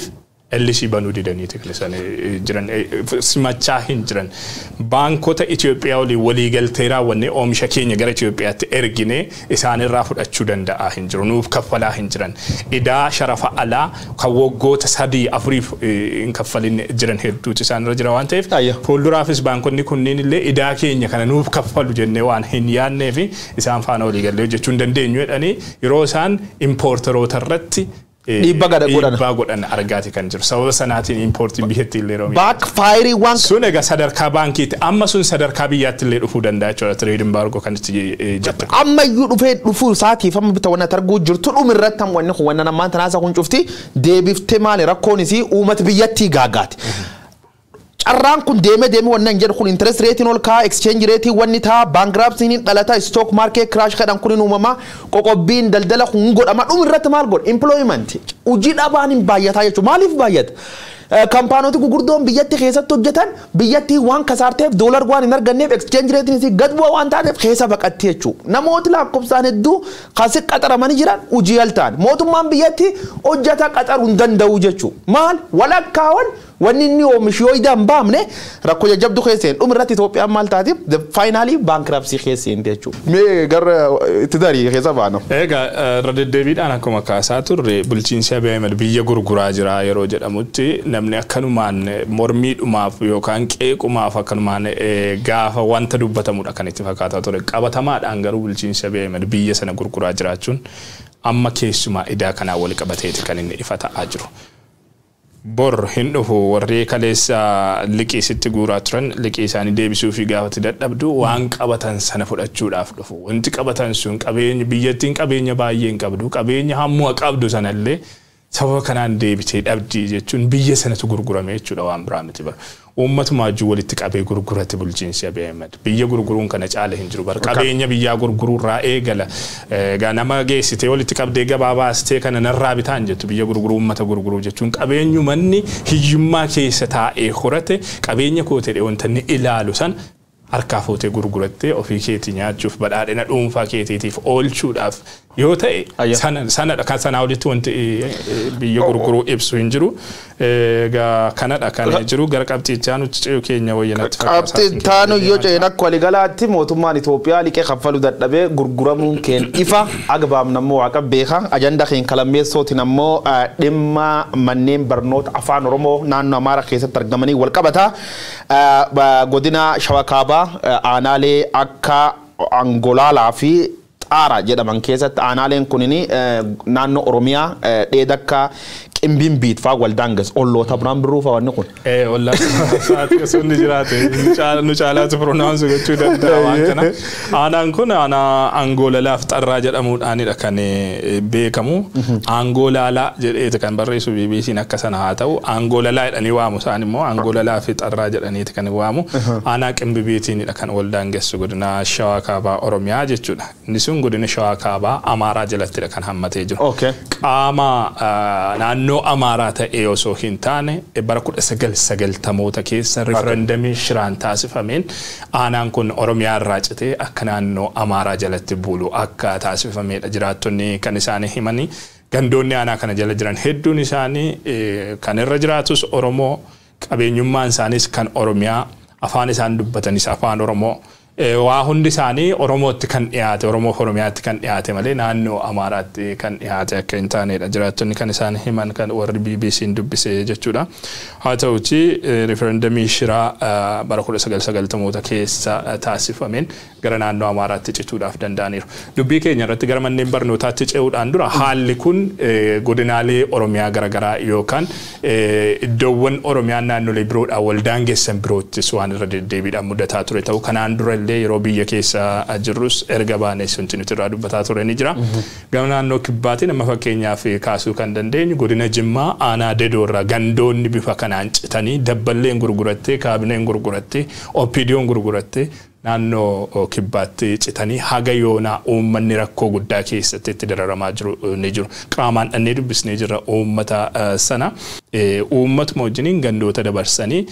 LC banuu didaniiti kan isaan jiran simachaa hin jiran baankota Itoophiyaa walii galtee raawwanne oomisha keenya gara Itoophiyaatti ergine isaan irraa fudhachuu danda'a hin jiru nuuf kaffalaa hin jiran idaa sharafa alaa kan waggoota 3-4 hin kaffalin jiran hedduutu isaan irra jira waan ta'eef fuulduraafis baankonni kunniin illee idaa keenya kana nuuf kaffalu jennee waan hin yaadneef isaan faana walii galee hojjechuu hin dandeenyu jedhanii yeroo isaan importeroota irratti dhiibbaa godhan argaati kan jiru sababa sanaatiin importiin biyyatti illee roomi backfire waan sun egaa sadarkaa baankiitti amma sun sadarkaa biyyaatti illee dhufuu danda'a jechuudha trade embargo kan itti jettu amma iyyuu dhufuu isaatiif amma bita wanna targuu jirtu dhumirratti amma wanna namaan tanaasa kun cufti deebiftee maali rakkoon isii uummata biyyattii gaagaati carraan kun deeme wannan jedhu kun interest rate ol ka exchange rate wanni ta bankruptcy ni dhalata stock market crash kadan kun uumama qoqobbiin daldala kun godhama dhumirratti maal god employment ujii dhabaan hin baay'ataa jechuudha maaliif baay'ata kampaanoti gurguddoon biyyatti keessatti hojjetan biyyatti waan kasaarteef dollar waan hin arganneef exchange rate ni gad bu'aa waan taateef keessa baqatti jechuudha namooti lakkoofsaan hedduu kasi qaxaramanii jiran ujii altaan mootummaan biyyatti hojjeta qaxaruu hin danda'u jechuudha maal walakkaawwan wanni inni oomishu yoo idaan baamne rakkoo jajjabdu keesseen dhumirratti Itoophiyaan maal taati finally bankruptcy keesseen jechuudha mee gara itti darii keessa baana egaa raddeebiidhaan akkuma kaasaa turre bulchiinsi Abiy Ahmed biyya gurguraa jira yeroo jedhamutti namni akkanumaan mormiidhumaaf yookaan qeequmaaf akkanumaan gaafa wanta dubbatamudha kan itti fakkaataa ture qabatamaadhaan garuu bulchiinsi Abiy Ahmed biyya sana gurguraa jiraachuun amma keessumaa idaa kanaa wal qabateeti kan inni ifa ta'aa jiru bor hin dhufu warri kaleessa liqii sitti guuraa turan liqii isaanii deebisuu fi gaafatti dadhabdu waan qabatan sana fudhachuudhaaf dhufu wanti qabatan sun qabeenya biyyattiin qabeenya baay'ee hin qabdu qabeenya hamma qabdu sanallee sababa kanaan deebitee dhabdii jechuun biyya sanatu gurgurame jechuudha waan biraa miti bara uummatuma ajuu walitti qabee gurgurate bulchiinsi Abiy Ahmed biyya gurguruun kana caala hin jiru bara qabeenya biyyaa gurguruurraa eegala nama geessitee walitti qabdee gabaa baastee kana narraa bitaan jettu biyya gurguruu uummata gurguruu jechuun qabeenyumanni hiyyummaa keessa taa'ee horate qabeenya kootee wanta inni ilaalu san harkaa footee gurgurattee ofii keetii nyaachuuf badhaadhina dhuunfaa keetiitiif oolchuudhaaf yoo ta'e sanadha kan sanaa walitti wanti biyya gurguruu ibsu hin jiru kanadha kan jiru gara qabxiichaa nuti ce'u keenya wayyanatti qabxiittaanu yoo ce'een akka waligalaatti mootummaan Itoophiyaa liqee kaffalu dadhabee gurguramuun keen ifa agbaamnammoo waaqa beeka ajanda keen kalammeessootiin ammoo dhimma manneen barnoota afaan Oromoo naannoo Amaaraa keessatti argamanii wal qabata godina Shawaa Kaabaa aanaalee akka Angolaalaa fi Xaara jedhaman keessatti aanaaleen kunini naannoo Oromiyaa dheedakka qimbiin biitfaa waldaangas olloota biraan birruu fa'aa wanni kun wallaa saati sunni jiraate nu caalaatu pronounce gochuu danda'a waan kana aanaan kun aanaa Angolalaaf Xarraa jedhamuudhaanidha kan beekamu Angolala jedheeti kan barreessu BBC'n akka sana haa ta'u Angolalaa jedhanii waamu isaan immoo Angolalaa fi Xarraa jedhaniiti kan waamu aanaa qimbii biitiinidha kan waldaangessu godina Shawaa Kaabaa Oromiyaa jechuudha inni sun godina Shawaa Kaabaa Amaaraa jalattidha kan hammatee jiru qaama naannoo Amaaraa ta'ee osoo hin taane bara 1990moota keessa referendamii shiraan taasifameen aanaan kun Oromiyaa irraa citee akka naannoo Amaaraa jalatti bulu akka taasifamedha jiraattonni kan isaanii himanii gandoonni aanaa kana jala jiran hedduun isaanii kan irra jiraatus Oromoo qabeenyummaan isaaniis kan Oromiyaa afaan isaan dubbatanis afaan Oromoo waa hundi isaanii Oromootti kan dhiyaate Oromoo Oromiyaatti kan dhiyaate malee naannoo Amaaraatti kan dhiyaate akka hin taanedha jiraattonni kan isaan himan kan warri BBC'n dubbise jechuudha haa ta'uuti referendamii shiraa bara 1990moota keessa taasifameen gara naannoo Amaaraatti cituudhaaf danda'aniiru dubbii keenya irratti gara manneen barnootaatti ce'uudhaan dura haalli kun godinaalee Oromiyaa garaagaraa yookaan iddoowwan Oromiyaan naannolee biroodhaan waldaangessan biroottis waan irra deddeebiidhaan mudataa ture ta'u kanaan dura yeroo biyya keessa jirrus erga baanes wanti nuti irraa dubbataa ture ni jira gama naannoo Kibbaatiin nama fakkeenyaaf kaasuu kan dandeenyu godina Jimmaa aanaa Dedoorraa gandoonni bifa kanaan citanii dabballeen gurgurattee kaabineen gurgurattee OPDO'n gurgurattee naannoo Kibbaatti citanii haga yoonaa uummanni rakkoo guddaa keessatti itti dararamaa jiru ni jiru qaamaan dhannee dubbisnee jirra uummata sana uummatuma wajjiniin gandoota dabarsanii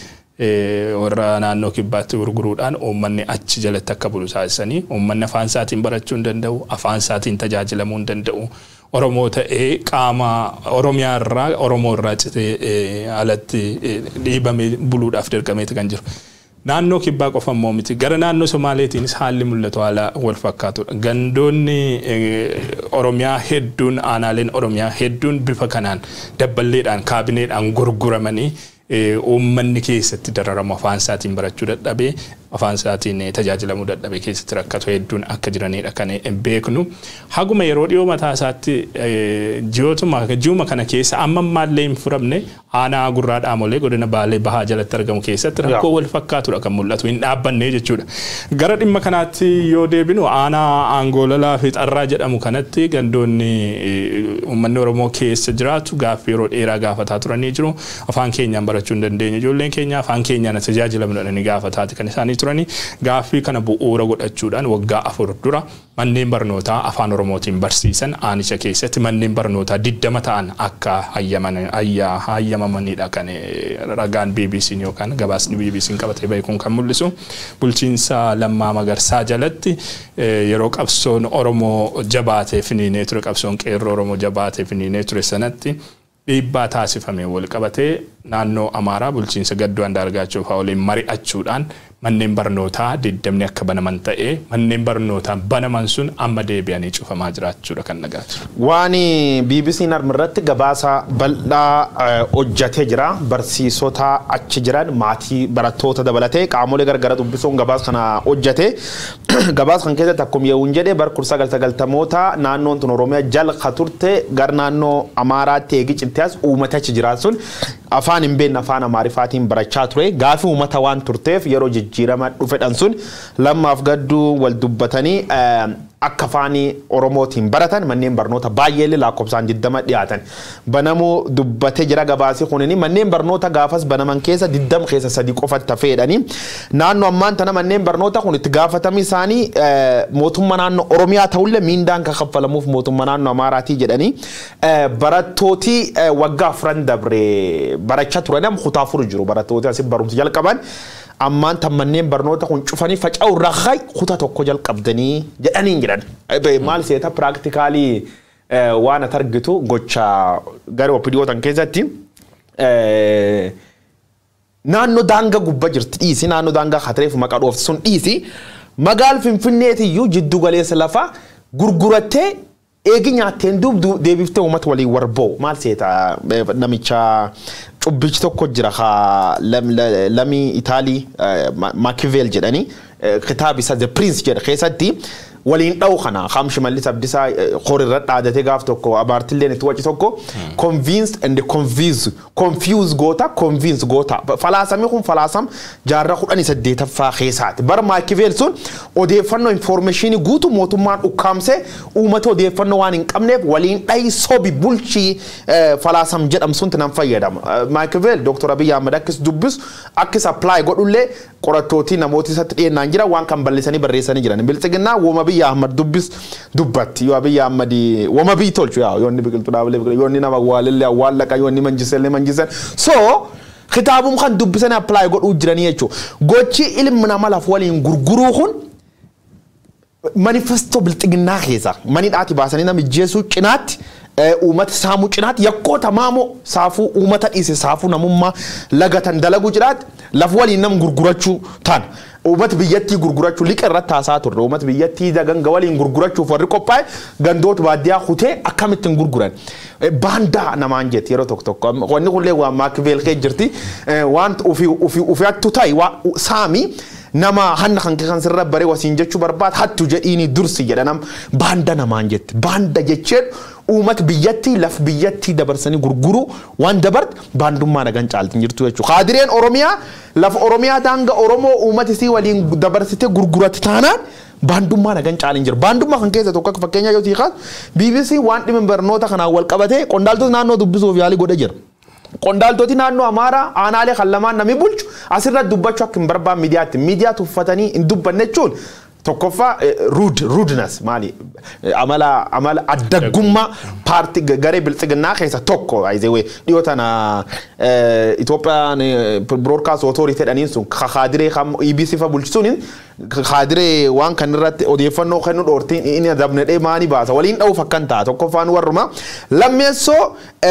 warra naannoo Kibbaatti gurguruudhaan uummanni achi jalatti akka bulu taasisanii uummanni afaan isaatiin barachuu hin danda'u afaan isaatiin tajaajilamuu hin danda'u Oromoo ta'ee qaama Oromiyaa irraa Oromoo irraa citee alatti dhiibamee buluudhaaf dirqameeti kan jiru. Naannoo kibbaa qofa immoo miti gara naannoo Somaaleetiinis haalli mul'atu haala wal fakkaatudha. Gandoonni Oromiyaa hedduun aanaaleen Oromiyaa hedduun bifa kanaan dabballeedhaan kaabineedhaan gurguramanii uummanni keessatti dararama afaan isaatiin barachuu dadhabee afaan isaatiin tajaajilamuu dadhabee keessatti rakkatu hedduun akka jiranidha kan beeknu. Haguma yeroo dhiyoo mataa isaatti ji'ootuma kana keessa amma maallee hin furamne aanaa gurraa dhaamolee godina Baalee Bahaa jalatti argamu keessatti rakkoo wal fakkaatudha kan mul'atu hin dhaabbanne jechuudha. Gara dhimma kanaatti yoo deebinu aanaa Angoolalaa fi Xarraa jedhamu kanatti gandoonni uummanni Oromoo keessa jiraatu gaaffii yeroo dheeraa gaafataa turanii jiru. Afaan keenyaan barachuu hin dandeenye ijoolleen keenya afaan keenyaan tajaajilamudha gaafataati kan isaanii turani. Gaaffii kana bu'uura godhachuudhaan waggaa 4 dura manneen barnootaa afaan Oromootiin barsiisan aanicha keessatti manneen barnootaa 20 ta'an akka hayyamamanidha kan ragaan BBC'n yookaan gabaasni BBC'n qabatee bahe kun kan mul'isu. Bulchiinsa Lammaa Magarsaa jalatti yeroo qabsoon Oromoo jabaatee finiinee ture qabsoon qeerroo Oromoo jabaatee finiinee ture sanatti dhiibbaa taasifame wal qabatee naannoo Amaaraa bulchiinsa Gaddoo Andaargaachoo fa'aa waliin mari'achuudhaan manneen barnootaa 20 akka banaman ta'ee manneen barnootaa banaman sun amma deebi'anii cufamaa jiraachuudha kan nagaatu. Waan BBC'n armirratti gabaasa bal'aa hojjatee jira. Barsiisota achi jiran maatii barattoota dabalatee qaamolee gargara dubbisuun gabaasa kana hojjatee gabaasa kan keessatti akkuma yeewuun jedhee bara 1990moota naannoon tun Oromiyaa jalqa turte gar naannoo Amaaraatti eegi cintees uummata achi jiraatu sun afaan hin beekne afaan Amaariffaatiin barachaa ture. Gaafii uummata waan turteef yeroo jijjiirama dhufedhan sun lammaaf gadduu wal dubbatanii akka afaanii Oromootiin baratan manneen barnoota baay'ee lakkoofsaan 20 dhiyaatan banamuu dubbatee jira gabaasii kunini manneen barnoota gaafas banaman keessa 20 keessa 3 qofatti hafeedhani naannoo ammaan tana manneen barnoota kun itti gaafatami isaanii mootummaa naannoo Oromiyaa ta'ullee miindaan kan kaffalamuuf mootummaa naannoo Amaaraatii jedhani barattooti waggaa 4 dabre barachaa turan kutaa 4 jiru barattooti asii barumsa jalqaban ammaan tammanneen barnoota kun cufanii faca'u rakkay kutaa tokko jalqabdanii jedhanii jiran maal seeta practically waan atargitu gocha gara opidiyootan keessatti naannoo daangaa gubbaa jirti dhiisi naannoo daangaa khatareef maqaa dhoofti sun dhiisi magaal Finfinneetiyyuu jiddu galeessa lafa gurgurattee eegi nyaateen duubdu deebiftee uummata waliin warboo maal seeta namicha cubbichi tokko jira lamii Itaalii Machiavelli jedhani kitaaba isa The Prince jedha keessatti waliin dhawu kana Hamshi Mallis Abdiisaa qorirra dhaadate gaaf tokko abaartilleen itti waci tokko convinced and confused goota falaasami kun falaasam jaarraa 18ffaa keessaati bar Machiavelli sun odeeffannoo information guutuu mootummaan ukkaamse uummata odeeffannoo waan hin qabneef waliin dhayi sobi bulchii falaasam jedhamsuun nan fayyadama Machiavelli Dr. Abiy Ahmed akkis dubbis akkis apply godhullee qorattooti namooti isatti dhiyeennaan jira waan kan balleessanii barreessanii jiran biltsiginnaa woma Abiy Ahmed dubbatti yoo Abiy Ahmed woma bii tolchu yaa yoonni biqiltuu dhaabalee yoonni nama waalillee awwaalaqa yoonni manjisan so kitaabum kan dubbisanii apply godhuu jiranii jechuudha gochi ilmi nama laf waliin gurguruu kun manifesto biltsiginnaa keessa mani dhaati baasanii nama jeesuu cinaatti uummata saamuu cinaatti yakkoota maamoo saafuu uummata dhiise saafuu namummaa lagatan dalagu jiraatti laf waliin nam gurgurachuu tan uummata biyyattii gurgurachuu liqa irratti haasaa turre uummata biyyattii ganga waliin gurgurachuuf warri qophaa'e gandoota baadiyyaa kutee akkamittiin gurguran baandaa namaan jetti yeroo tokko wanni kunillee waan Machiavelli kee jirti waan ufiattu ta'i saamii nama hanna kan sirra bare wasiin jechuu barbaad hattu jedhiini dursi jedhanam baanda namaan jetti baanda jecheen uummata biyyattii laf biyyattii dabarsanii gurguru waan dabart baandummaa nagan caaltiin jirtu jechuudha. Qaadireen Oromiyaa laf Oromiyaa daanga Oromoo uummati si waliin dabarsitee gurguratti taanaan baandummaa nagan caalin jira. Baandummaa kan keessa tokko fakkeenya yoo tiiqaas BBC waan dhimma barnoota kanaan wal qabatee qondaaltota naannoo dubbisuuf yaalii godhe jira. Qondaaltoti naannoo Amaaraa aanaalee kan lamaan nami bulchu asirra dubbachuu akka hin barbaan miidiyaa tuffatanii hin dubbanne jechuun tokkoffaa rudeness maali amala addagummaa paartii garee biltsiginnaa keessa tokko ayzeewee dhiyootana Itoophiyaan broadcast authority jedhaniin sun khaadiree EBC fa bulchisuun khaadiree waan kan irratti odeeffannoo kennu dhoortiin inni dabnedhee maani baasa waliin dha'uuf akkan ta'a tokkoffaan warruma lammeessoo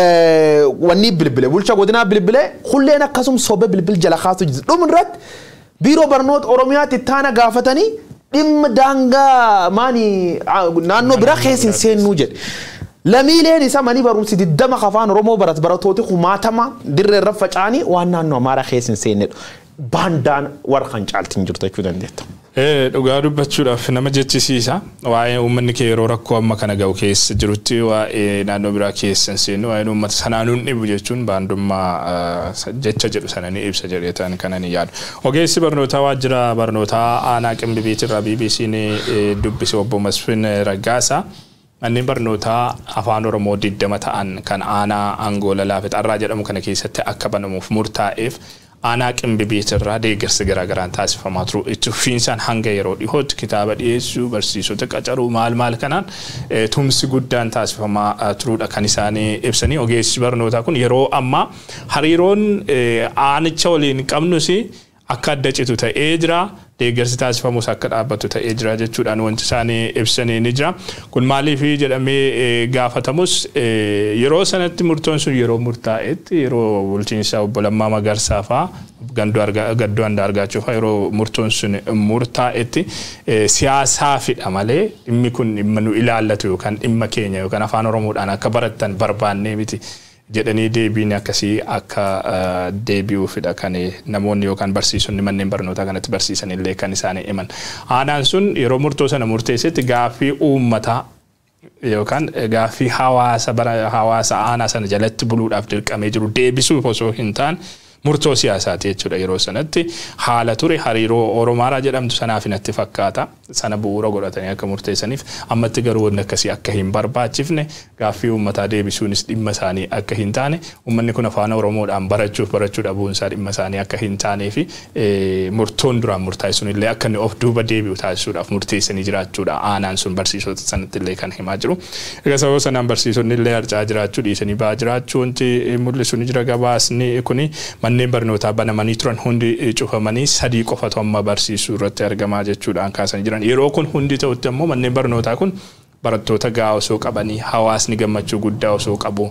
wanni bilbile bulcha godinaa bilbile hulleen akkasum sobe bilbil jala kaasu dhumirratti biiroo barnoota Oromiyaatti taana gaafatanii dhimma daangaa maani naannoo bira keessin seennuu jedhe lamiileen isa manii barumsi diddama afaan Oromoo baratooti kumaatama dirree irra facaanii waan naannoo Amaaraa keessin seennedha baandaan warqan caaltiin jirtu jechuu dandeetta. Dhugaa dubbachuudhaaf nama jechisiisa waa'ee uummanni kee yeroo rakkoo amma kana ga'u keessa jirutti waa'ee naannoo biraa keessan seennu waa'ee uummata sanaanuun dhibu jechuun baandummaa jecha jedhu sana ni ibsa jedheetan kana ni yaadu. Ogeessi barnootaa waajjira barnootaa aanaa Qimbibiitirraa BBC'n dubbise obbo Masfin Raggaasaa manneen barnootaa afaan Oromoo 20 ta'an kan aanaa Angoola Laafixarraa jedhamu kana keessatti akka banamuuf murtaa'eef aanaa Qimbibiitirraa deeggarsi garaagaraan taasifamaa turu itti fufiinsaan hanga yeroo dhihootti kitaaba dhiyeessuu barsiisota qacaruu maal kanaan tumsi guddaan taasifamaa turuudha kan isaanii ibsanii ogeessi barnootaa kun yeroo ammaa hariiroon aanicha waliin qabnus akka adda citu ta'ee jira deeggarsi taasifamus akka dhaabbatu ta'ee jira jechuudhaan wanti isaanii ibsanii ni jira kun maaliif jedhamee gaafatamus yeroo sanatti murtoon sun yeroo murtaa'etti yeroo bulchiinsa obbo Lammaa Magarsaa faa gaddoo andaargaachuuf yeroo murtoon sun murtaa'etti siyaasaa fidha malee dhimmi kun dhimma nu ilaallatu yookaan dhimma keenya yookaan afaan Oromoodhaan akka barattan barbaannee miti jedhanii deebiin akkasii akka deebi'uufidha kan namoonni yookaan barsiisonni manneen barnootaa kanatti barsiisan illee kan isaanii himan. Aanaan sun yeroo murtoo sana murteessetti gaaffii uummataa yookaan gaaffii hawaasa aanaa sana jalatti buluudhaaf dirqamee jiru deebisuuf osoo hin taane murtoo siyaasaati jechuudha yeroo sanatti haala ture hariiroo Oromaaraa jedhamtu sanaaf natti fakkaata sana bu'uura godhatanii akka murteessaniif ammatti garuu wanni akkasii akka hin barbaachifne gaaffii uummataa deebisuunis dhimma isaanii akka hin taane uummanni kun afaan Oromoodhaan barachuuf barachuu dhabuunsaa dhimma isaanii akka hin taanee fi murtoon duraan murtaa'isuun illee akka inni of duuba deebi'u taasisuudhaaf murteessanii jiraachuudha aanaan sun barsiisota sanatti illee kan himaa jiru. Egaa sababa sanaan barsiisonni illee harcaa jiraachuu dhiisanii ba'aa jiraachuu wanti mul'isu ni jira gabaasni kuni manneen barnootaa banamanii turan hundi cufamanii sadii qofatu amma barsiisuu irratti argamaa jechuudhaan kaasanii jiran yeroo kun hundi ta'utti ammoo manneen barnootaa kun barattoota gahaa osoo qabanii hawaasni gammachuu guddaa osoo qabu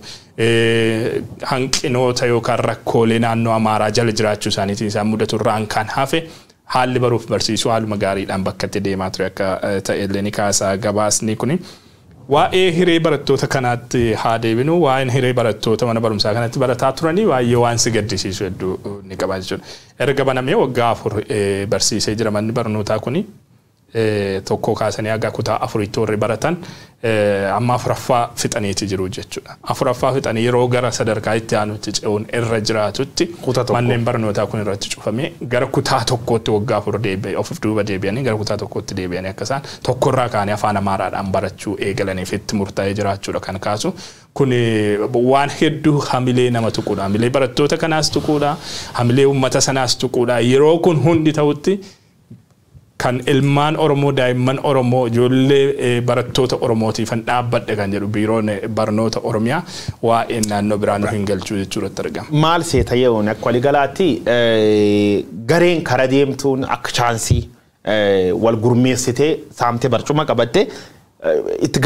hanqinoota yookaan rakkoolee naannoo Amaaraa jala jiraachuu isaaniitiin isaan mudatu irraan kan hafe haalli baruuf barsiisuu haaluma gaariidhaan bakka itti deemaa ture akka ta'ellee ni kaasaa gabaasni kuni. Waa'ee hiree barattoota kanaatti haa deebinu waa'een hiree barattoota mana barumsaa kanatti barataa turanii waa'ee waan si gaddisiisu hedduu ni qaba jechuudha. Erga banamee waggaa 4 barsiisee jira manni barnootaa kuni tokko kaasanii aga kutaa 4 warri baratan amma afuraffaa fixaniiti jiru jechuudha. Afuraffaa fixanii yeroo gara sadarkaa itti aanutti ce'uun irra jiraatutti manneen barnootaa kun irratti cufamee gara kutaa tokkootti waggaa 4 deebi'ee of duuba deebi'anii gara kutaa tokkootti deebi'anii akka isaan tokkorraa kaanii afaan Amaaraadhaan barachuu eegalaniif itti murtaa'ee jiraachuudha kan kaasu. Kun waan hedduu hamilee nama tuquudha. Hamilee barattoota kanaas tuquudha. Hamilee uummata sanaas tuquudha. Yeroo kun hundi ta'utti kan ilmaan Oromoo daa'imman Oromoo ijoollee barattoota Oromootiifan dhaabbadhe kan jedhu biiroon barnoota Oromiyaa waa'ee naannoo biraan nu hin galchuu jechuudha argama. Maal seeta yeroon akka waligalaatti gareen kara deemtuun akka chaansii wal gurmeessitee saamtee barcuma qabatte itti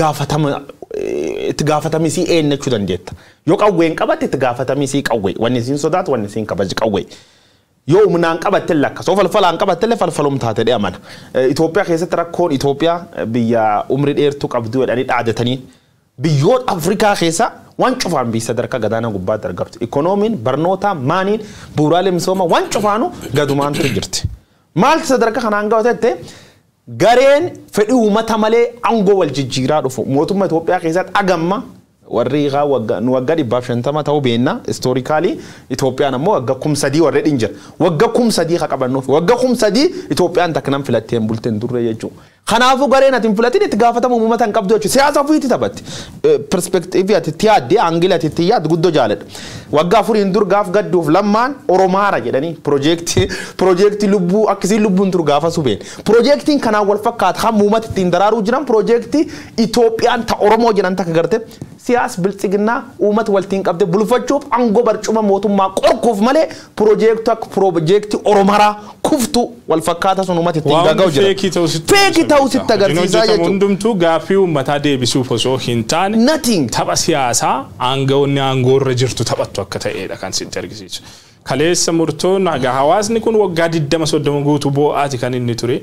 gaafatamisii eenyachuu dandeetta. Yoo qawween qabatte itti gaafatamisii qawwee wanni isiin sodaatu wanni isiin kabaji qawwee. Yoo umnaan qabatte lakka soo falfalaan qabatte illee falfalum taate dhee amana. Itoophiyaa keessatti rakkoon Itoophiyaa biyya umrii dheertuu qabdu jedhanii dhaadatanii biyyoota Afrikaa keessa waan cufaan biyya sadarkaa gadaanaa gubbaatti argamtu. Ikoonomiin barnoota maaniin bu'uuraalee misoomaa waan cufaanu gadumaantu jirti. Maaltu sadarkaa kanaan ga'uutetti gareen fedhii uummata malee aangoo wal jijjiiraa dhufu mootummaa Itoophiyaa keessatti agamma warri waggaa 150 ta'uu beekna historically Itoophiyaan ammoo waggaa 13 warri dhinjira waggaa 13 ka qabannuuf waggaa 13 Itoophiyaan takka nam filatteen bulteen durre jechuudha. Kanaafuu gareen ati hin filatin itti gaafatamu uummata hin qabdu jechuudha. Siyaasa ofiitti taphatti. Perspektiivii ati itti yaadde aangila ati itti yaaddu guddoo jaaladha. Waggaa afuriin dur gaaf gadduuf lammaan Oromaara jedhanii piroojeektii lubbuu akkasiin lubbuun tur gaafa subeen. Piroojeektiin kanaan wal fakkaata kan uummata ittiin daraaruu jiran piroojeektii Itoophiyaan ta Oromoo jedhan takka garte siyaas bilchiginnaa uummata waltiin qabde bulfachuuf aangoo barcuma mootummaa qorkuuf malee piroojeektii Oromaraa kuftu wal fakkaata sun uummata ittiin gaggaa'u jira. Feekii ta'uu sitti agarsiisaa jechuudha. Hundumtuu gaaffii uummataa deebisuuf osoo hin taane tapha siyaasaa aangawoonni aangoorra jirtu taphattu akka ta'edha kan sitti argisiisu. Kaleessa murtoon hawaasni kun waggaa 20-30 guutuu boo'aati kan inni ture.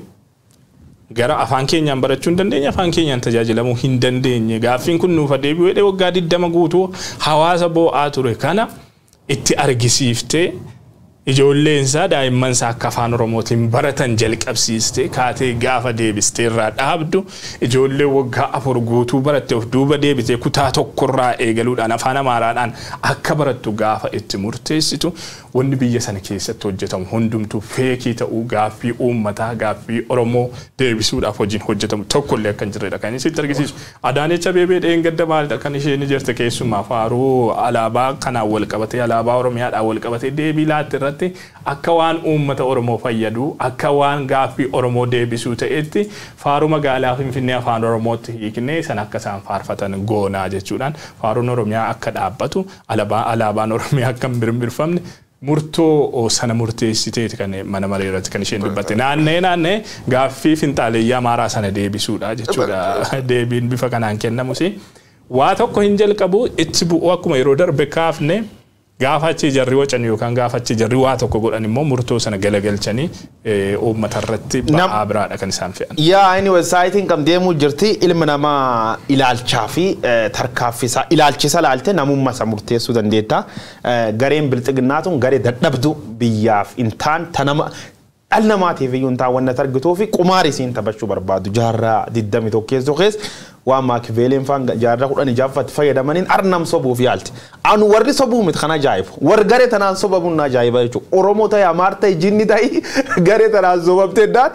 Gara afaan keenyaan barachuu hin dandeenye afaan keenyaan tajaajilamuu hin dandeenye gaaffiin kun nuuf deebi'ee waggaa 20 guutuu hawaasa boo'aa ture kana itti argisiiftee ijoolleen daa'imman akka afaan Oromootiin baratan jalqabsiiste kaatee gaafa deebistee irraa dhaabdu ijoollee waggaa 4 guutuu baratte of duuba deebitee kutaa tokkorraa eegaluudhaan afaan Amaaraadhaan akka barattu gaafa itti murteessitu wanni biyya sana keessatti hojjetamu hundumtuu feekii ta'uu gaaffii uummataa gaaffii Oromoo deebisuudhaaf hojiin hojjetamu tokkollee akka hin jirredha kan isitti argisiisu. Adaanecha Abeebee dheengadda maalidha kan isheen jirte keessumaa faaruu alaabaa kanaan wal qabatee alaabaa Oromiyaadhaan wal qabatee deebii laatte irratti akka waan uummata Oromoo fayyadu akka waan gaaffii Oromoo deebisuu ta'etti faaruu magaalaa Finfinnee afaan Oromootti hiiknee san akka isaan faarfatan goonaa jechuudhaan faaruun Oromiyaa akka dhaabbatu alaabaan Oromiyaa akka hin mirmirfamne murtoo sana murteessiteeti kan mana maree irratti kan isheen dubbatte naannee gaaffii finxaaleeyyaa Amaaraa sana deebisuudha jechuudha deebiin bifa kanaan kennamus waa tokko hin jalqabu itti bu'u akkuma yeroo darbe kaafne gaafachi jarri wacan yookaan gaafachi jarri waa tokko godhan immoo murtoo sana galagalchanii uummata irratti ba'aa biraadha kan isaan fe'an. Yaa inni weebsaayitiin kam deemuu jirti ilmi namaa ilaalchaa fi tarkaaffisaa ilaalchisa laalte namummaa isa murteessuu dandeetta. Gareen bilxiginnaatuun garee dadhabdu biyyaaf hin taan tanama dhala namaatiif iyyuu hin taan wanna targituu fi qumaari isiin taphachuu barbaadu jaarraa 21 keessa waan Maakiveliin faan jaarraa 16 fayyadamaniin arnam sobuuf yaalti. Anu warri sobuu miti kana ajaa'ibu. Warri garee tanaan sobamuun na ajaa'iba jechuudha. Oromoo ta'e Amaar ta'e jinni ta'e garee tanaan sobamtee dhaan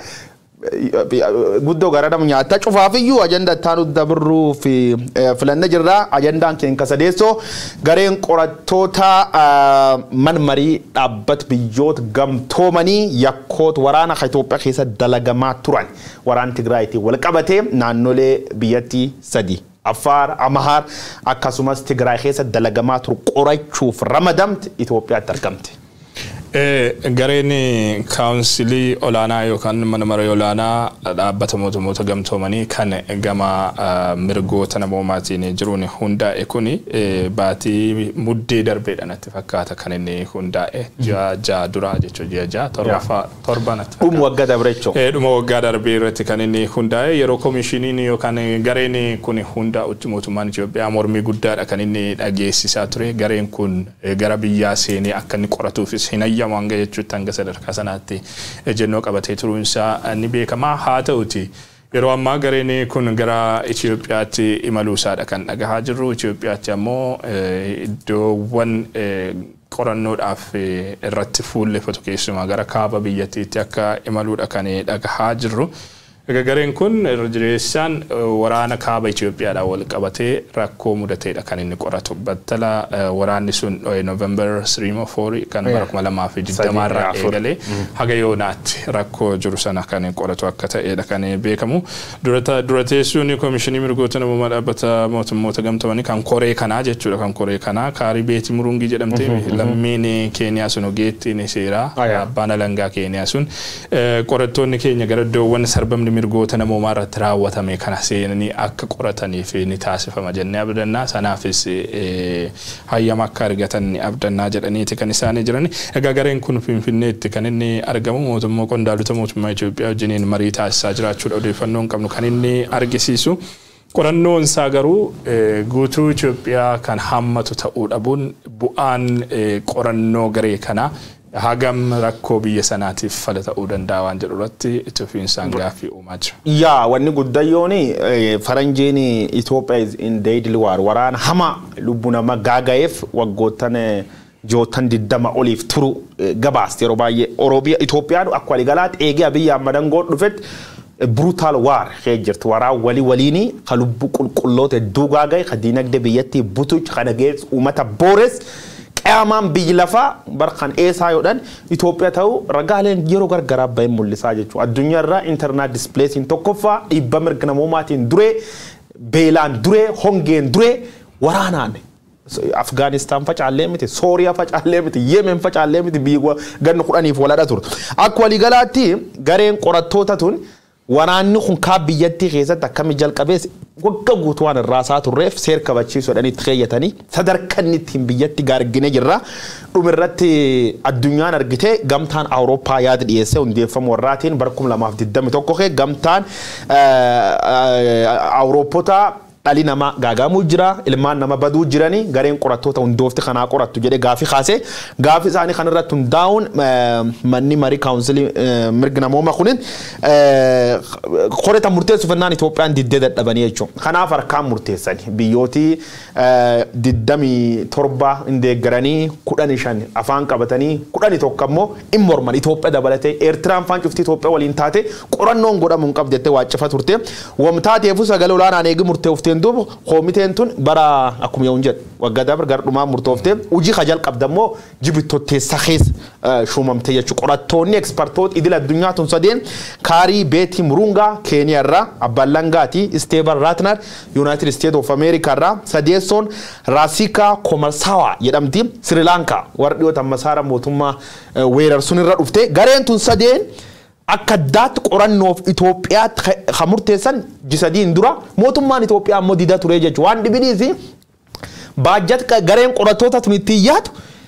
guddoo gara nama nyaata cufaafiyyuu ajanda taanu dabruu fi filanna jirraa ajandaan keenya kasadeessoo gareen qorattoota manmarii dhaabbat biyyoota gamtoomanii yakkoota waraana Itoophiyaa keessa dalagamaa turan waraan Tigraayitiin wal qabatee naannolee biyyattii 3 Affaar Amaar akkasumas Tigraay keessa dalagamaa turu qorachuuf ramadamte Itoophiyaatti argamte. Gareen kaawunsilii olaanaa yookaan mana maree olaanaa dhaabbata mootummoota gamtoomanii kan gama mirgoota namoomaatiin jiruun hundaa'e kuni baatii muddee darbeedhaan itti fakkaata kan inni hundaa'e ja'a duraa jechuudha ja'a torban itti fakkaata. Waggaa darbe jechuudha. Dhuma waggaa darbee irratti kan inni hundaa'e yeroo koomishiniin yookaan gareen kun hundaa'utti mootummaan Itoophiyaa mormii guddaadha kan inni dhageessisaa ture gareen kun gara biyyaa seenee akka inni qoratuufis hin ayyaamanga jechuudha hanga sadarkaa sanaatti ejennoo qabatee turuunsaa ni beekamaa haa ta'uti yeroo ammaa gareen kun gara Itoophiyaatti imaluusaadha kan dhagahaa jirru Itoophiyaatti ammoo iddoowwan qorannoodhaaf irratti fuulleffatu keessumaa gara kaaba biyyattiitti akka imaluudha kan dhagahaa jirru. Gareen kun jireessaan waraana kaaba Itoophiyaadhaan wal qabatee rakkoo mudateedha kan inni qoratu. Battala waraanni sun November 3-4 kan bara 2020 irraa eegalee haga yoonaatti rakkoo jiru sana kan qoratu akka ta'edha kan beekamu. Dura teessuun koomishinii mirgoota namummaa dhaabbata mootummoota gamtoomanii kan koree kanaa jechuudha kan koree kanaa Kaarii Beetii Murungii jedhamtee lammiin Keeniyaa sun ogeettiin seeraa abbaan alangaa Keeniyaa sun qorattoonni keenya gara iddoowwan sarbamni mirgoota namoomaa irratti raawwatame kana seenanii akka qorataniif ni taasifama jennee abdannaa sanaafis hayyama akka argatan abdannaa jedhaniiti kan isaanii jiran. Egaa gareen kun Finfinneetti kan inni argamu mootummaa qondaaltota mootummaa Itoophiyaa wajjiniin marii taasisaa jiraachuudha odeeffannoon qabnu kan inni argisiisu. Qorannoon isaa garuu guutuu Itoophiyaa kan hammatu ta'uu dhabuun bu'aan qorannoo garee kanaa hagam rakkoo biyya sanaatiif fala ta'uu danda'a waan jedhu irratti itti fufiinsaan gaaffii uumaa jira. Yaa wanni guddayyoon faranjiin Itoophiyaa in deadly war waraana hama lubbuu nama gaaga'eef waggoottan jootan 20 oliif turu gabaasti yeroo baay'ee Oromiyaa Itoophiyaan akka waligalaatti eegee Abiyyi Ahmad aangoo dhufetti brutal war خيجرت ورا وليني خلوب كل الدوغاغي خدينك ده بيتي بوتوش خناجيس ومتى بورس كأمان بيجلفا برخان إيسا يودن إثيوبيا تاو رجالين جيرو غرغراب بين مولساجة الدنيا را إنترنت ديسبليسين توكوفا إبامر كناموماتين دري بيلان دري هونجين دري ورانان أفغانستان فاش علمت سوريا فاش علمت يمن فاش علمت بيجوا غن قراني فولا داتور أقوالي غلاتي غارين قرطوتا تون waraanni kun ka biyyatti keessatti akkami jalqabees wagga guutuwaan irraasaa turreef seer kabachiisuudhaan itti keeyyatanii sadarkaan ittiin biyyatti gaargine jirra dhumirratti addunyaan argite gamtaan Awurooppaa yaada dhiyeesse hundeeffamu warraatiin bara 2021 gamtaan Awurooppota dhalli namaa gaagaamuu jira ilmaan nama baduu jirani gareen qorattoota hundoofti kanaa qorattu jedhe gaafii kaase gaafii isaanii kan irratti hundaa'uun manni marii kaawunsilii mirga namooma kunin qorata murteessufannaan Itoophiyaan diddee dadhabanii jechuudha kanaaf harkaan murteessani biyyooti 27 indeeggaranii 15 afaan qabatanii 11 immoo immorman Itoophiyaa dabalatee Eertiraan faan cuftii Itoophiyaa waliin taate qorannoon godhamuun qabdettee waaccifaa turte wamtaateefu sagalee olaanaan eegi murteessufte دوب قوميتين تون برا أكمل يونجد وقدر برجر ما مرتوفته وجي خجل قبضمو جبتو تسخيس شو ممتيج شكرات توني إكسبرتوت إدل الدنيا تنصدين كاري بيتي مرونغا كينيا را أبلانغاتي استيبر راتنر يونايتد ستيت أوف أمريكا را سديسون راسيكا كومرساوا يدمتي سريلانكا ورديو تمسارا موتوما ويرر سونير رفته غارين تنصدين أكدات قرآن في إثيوبيا خمرتسان جسدين درا موتومان إثيوبيا موديدا تريجة جوان دبيديزي باجت كغرين قرطوتا تمتيات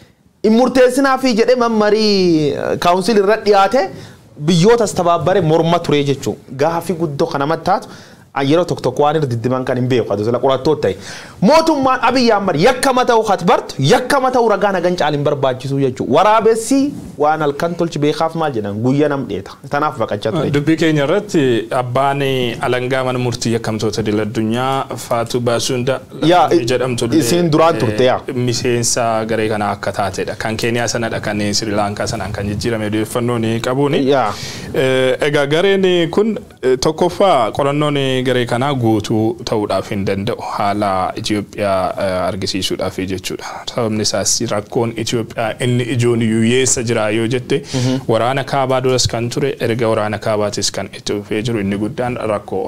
إمورتسنا في جدة ممري كونسل الرئياته بيوت استبابره مرمى تريجة جو غافي قدو خنامات أيرو تكتوكواني رددمان كان ينبيه قادو سلا قرطوتاي موتومان أبي يامر يكمتاو خاتبرت يكمتاو رغانا غنج علم برباجسو يجو ورابسي وانا الكنتول تبي خاف مال جنان غويا نم ديتا تنافق أجتري دبي كينيا رتي أباني ألانغا من مرتي يكم توتا دل الدنيا فاتو باسوندا يا إسين دوران تورتيا ميسين سا غري كنا أكتاتي دا كان كينيا سنة دا كان سريلانكا سنة كان يجيرا ميدو فنوني كابوني يا إيغا غريني كن توكوفا قرانوني غري كنا غوتو تودا فيندندو حالا إثيوبيا أرغسيسو دا في جيتشودا سببني ساسي راكون إثيوبيا إني إجوني يويس جرا yoo jette waraana kaabaa duras kan ture erga waraana kaabaatis kan itti jiru inni guddaan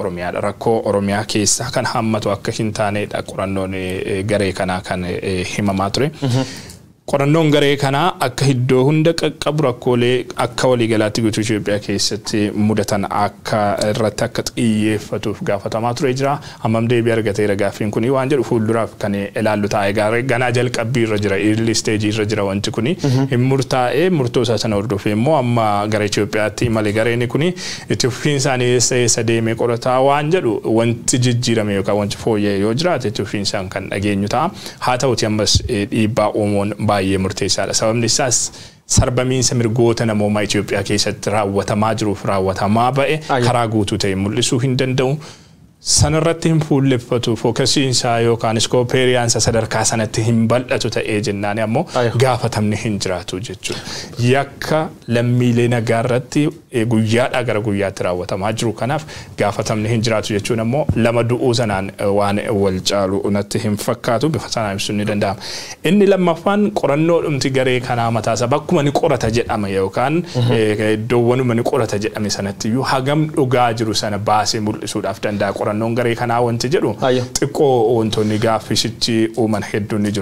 rakkoo oromiyaa keessa kan hammatu akka hin taanedha qorannoon garee kanaa kan himamaa ture qorannoon garee kanaa akka iddoo hunda qaqqabu rakkoolee akka waliigalaatti guutuu Itoophiyaa keessatti mudatan akka irratti akka xiyyeeffatuuf gaafatamaa ture jira hammam deebii argateera gaaffiin kuni waan jedhu fuulduraaf kan ilaallu taa'ee gaaree ganaa jalqabbii irra jira early stage irra jira wanti kuni hin murtaa'ee murtoo isaa sana hordofee immoo amma gara Itoophiyaatti malee gareen kuni itti fufiin isaanii eessa deemee qorataa waan jedhu wanti jijjiirame yookaan wanti fooyyee yoo jiraate itti fufiin isaan kan dhageenyu ta'a haa ta'uti ammas dhiibbaa uumoon baay'ee murteessaadha sababni isaas sarbamiinsa mirgoota namoomaa Itoophiyaa keessatti raawwatamaa jiruuf raawwatamaa ba'e karaa guutuu ta'e mul'isuu hin danda'u sanarratti hin fuulleffatu fookasiin isaa yookaan iskoopeeriyaansa sadarkaa sanatti hin bal'atu ta'ee jennaan ammoo gaafatamni hin jiraatu jechuudha yakka lammiilee nagaa irratti guyyaadhaa gara guyyaatti raawwatamaa jiru kanaaf gaafatamni hin jiraatu jechuun ammoo lama du'uu sanaan waan wal caalu natti hin fakkaatu bifa sanaan ibsuun ni danda'ama inni lammaffaan qorannoo dhumti garee kanaa mataasa bakkuma ni qorata jedhama yookaan iddoowwanuma ni qorata jedhame sanatti iyyuu hagam dhugaa jiru sana baasee mul'isuudhaaf danda'a qorannoon garee kanaa wanti jedhu xiqqoo wantoonni gaaffisichi uuman hedduun ni jiru.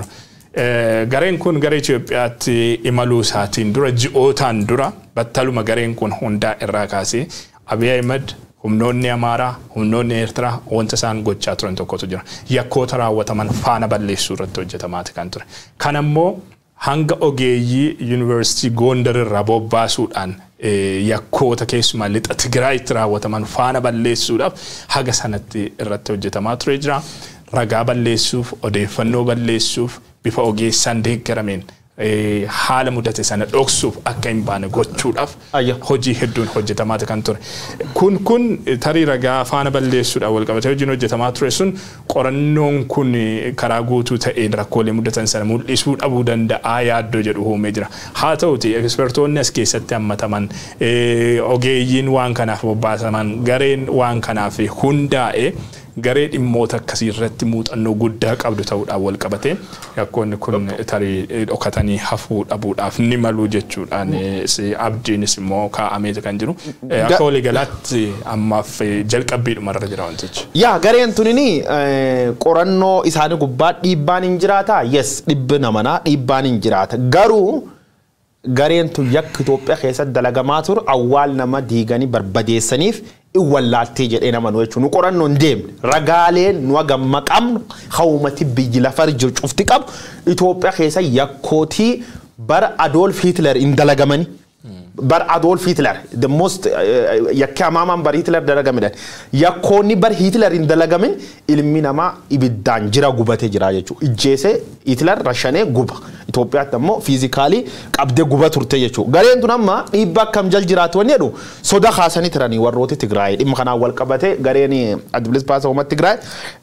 Gareen kun garee Itoophiyaatti imaluu isaatiin dura ji'ootaan dura battaluma gareen kun hundaa irraa kaasee Abiy Ahmed humnoonni Amaaraa humnoonni Eertiraa wanta isaan gochaa turan tokkotu jira yakkoota raawwataman faana balleessuu irratti hojjetamaati kan ture kan ammoo hanga ogeeyyii University Gondar irraa bobbaasuudhaan yakkoota keessumaa lixa Tigraayitti raawwataman faana balleessuudhaaf haga sanatti irratti hojjetamaa ture jira ragaa balleessuuf odeeffannoo balleessuuf bifa ogeessaan deeggarameen haala mudate sana dhoksuuf akka hin baane gochuudhaaf hojii hedduun hojjetamaa kan ture. Kun tarii ragaa faana balleessuudhaan wal qabatee hojiin hojjetamaa ture sun qorannoon kun karaa guutuu ta'een rakkoolee mudatan sana mul'isuu dhabuu danda'a yaaddoo jedhu uumee jira. Haa ta'uti ekspertoonni as keessatti hammataman ogeeyyiin waan kanaaf bobbaasaman gareen waan kanaaf hundaa'e garee dhimmoota akkasii irratti muuxannoo guddaa qabdu ta'uudhaan wal qabatee yakkoonni kun tarii dhokatanii hafuu dhabuudhaaf ni malu jechuudhaan abdiinis immoo kaa'amee kan jiru. Akka waliigalaatti ammaaf jalqabbiidhuma irra jira wantichi. Yaa gareen tunini qorannoo isaanii gubbaa dhiibbaan hin jiraata. Yes, dhibbi namanaa dhiibbaan hin jiraata. Garuu gareen tun yakka Itoophiyaa keessatti dalagamaa ture awwaal nama diiganii barbadeessaniif iwwallaattee jedhee nama nu jechuun nu qorannoo hin deemne ragaaleen nu agamma qabnu hawumati biyyi lafa jiru cufti qabu Itoophiyaa keessa yakkootii bara Adolf Hitler hin dalagamani. Bar Adolf Hitler, the most yakka amaman bar Hitler dalagaman. Yakkoonni bar Hitler in dalagamin ilmi nama ibiddaan jira gubate jira jechuudha. Ijjeese Hitler rashane guba. Itoophiyaatti ammoo fiizikaalii qabdee guba turte jechuudha. Gareen tun amma dhiibbaa akkam jal jiraatu wanni jedhu soda kaasanii turanii warrooti Tigraay dhimma kanaan wal qabate gareen Adbilis Paasa uummata Tigraay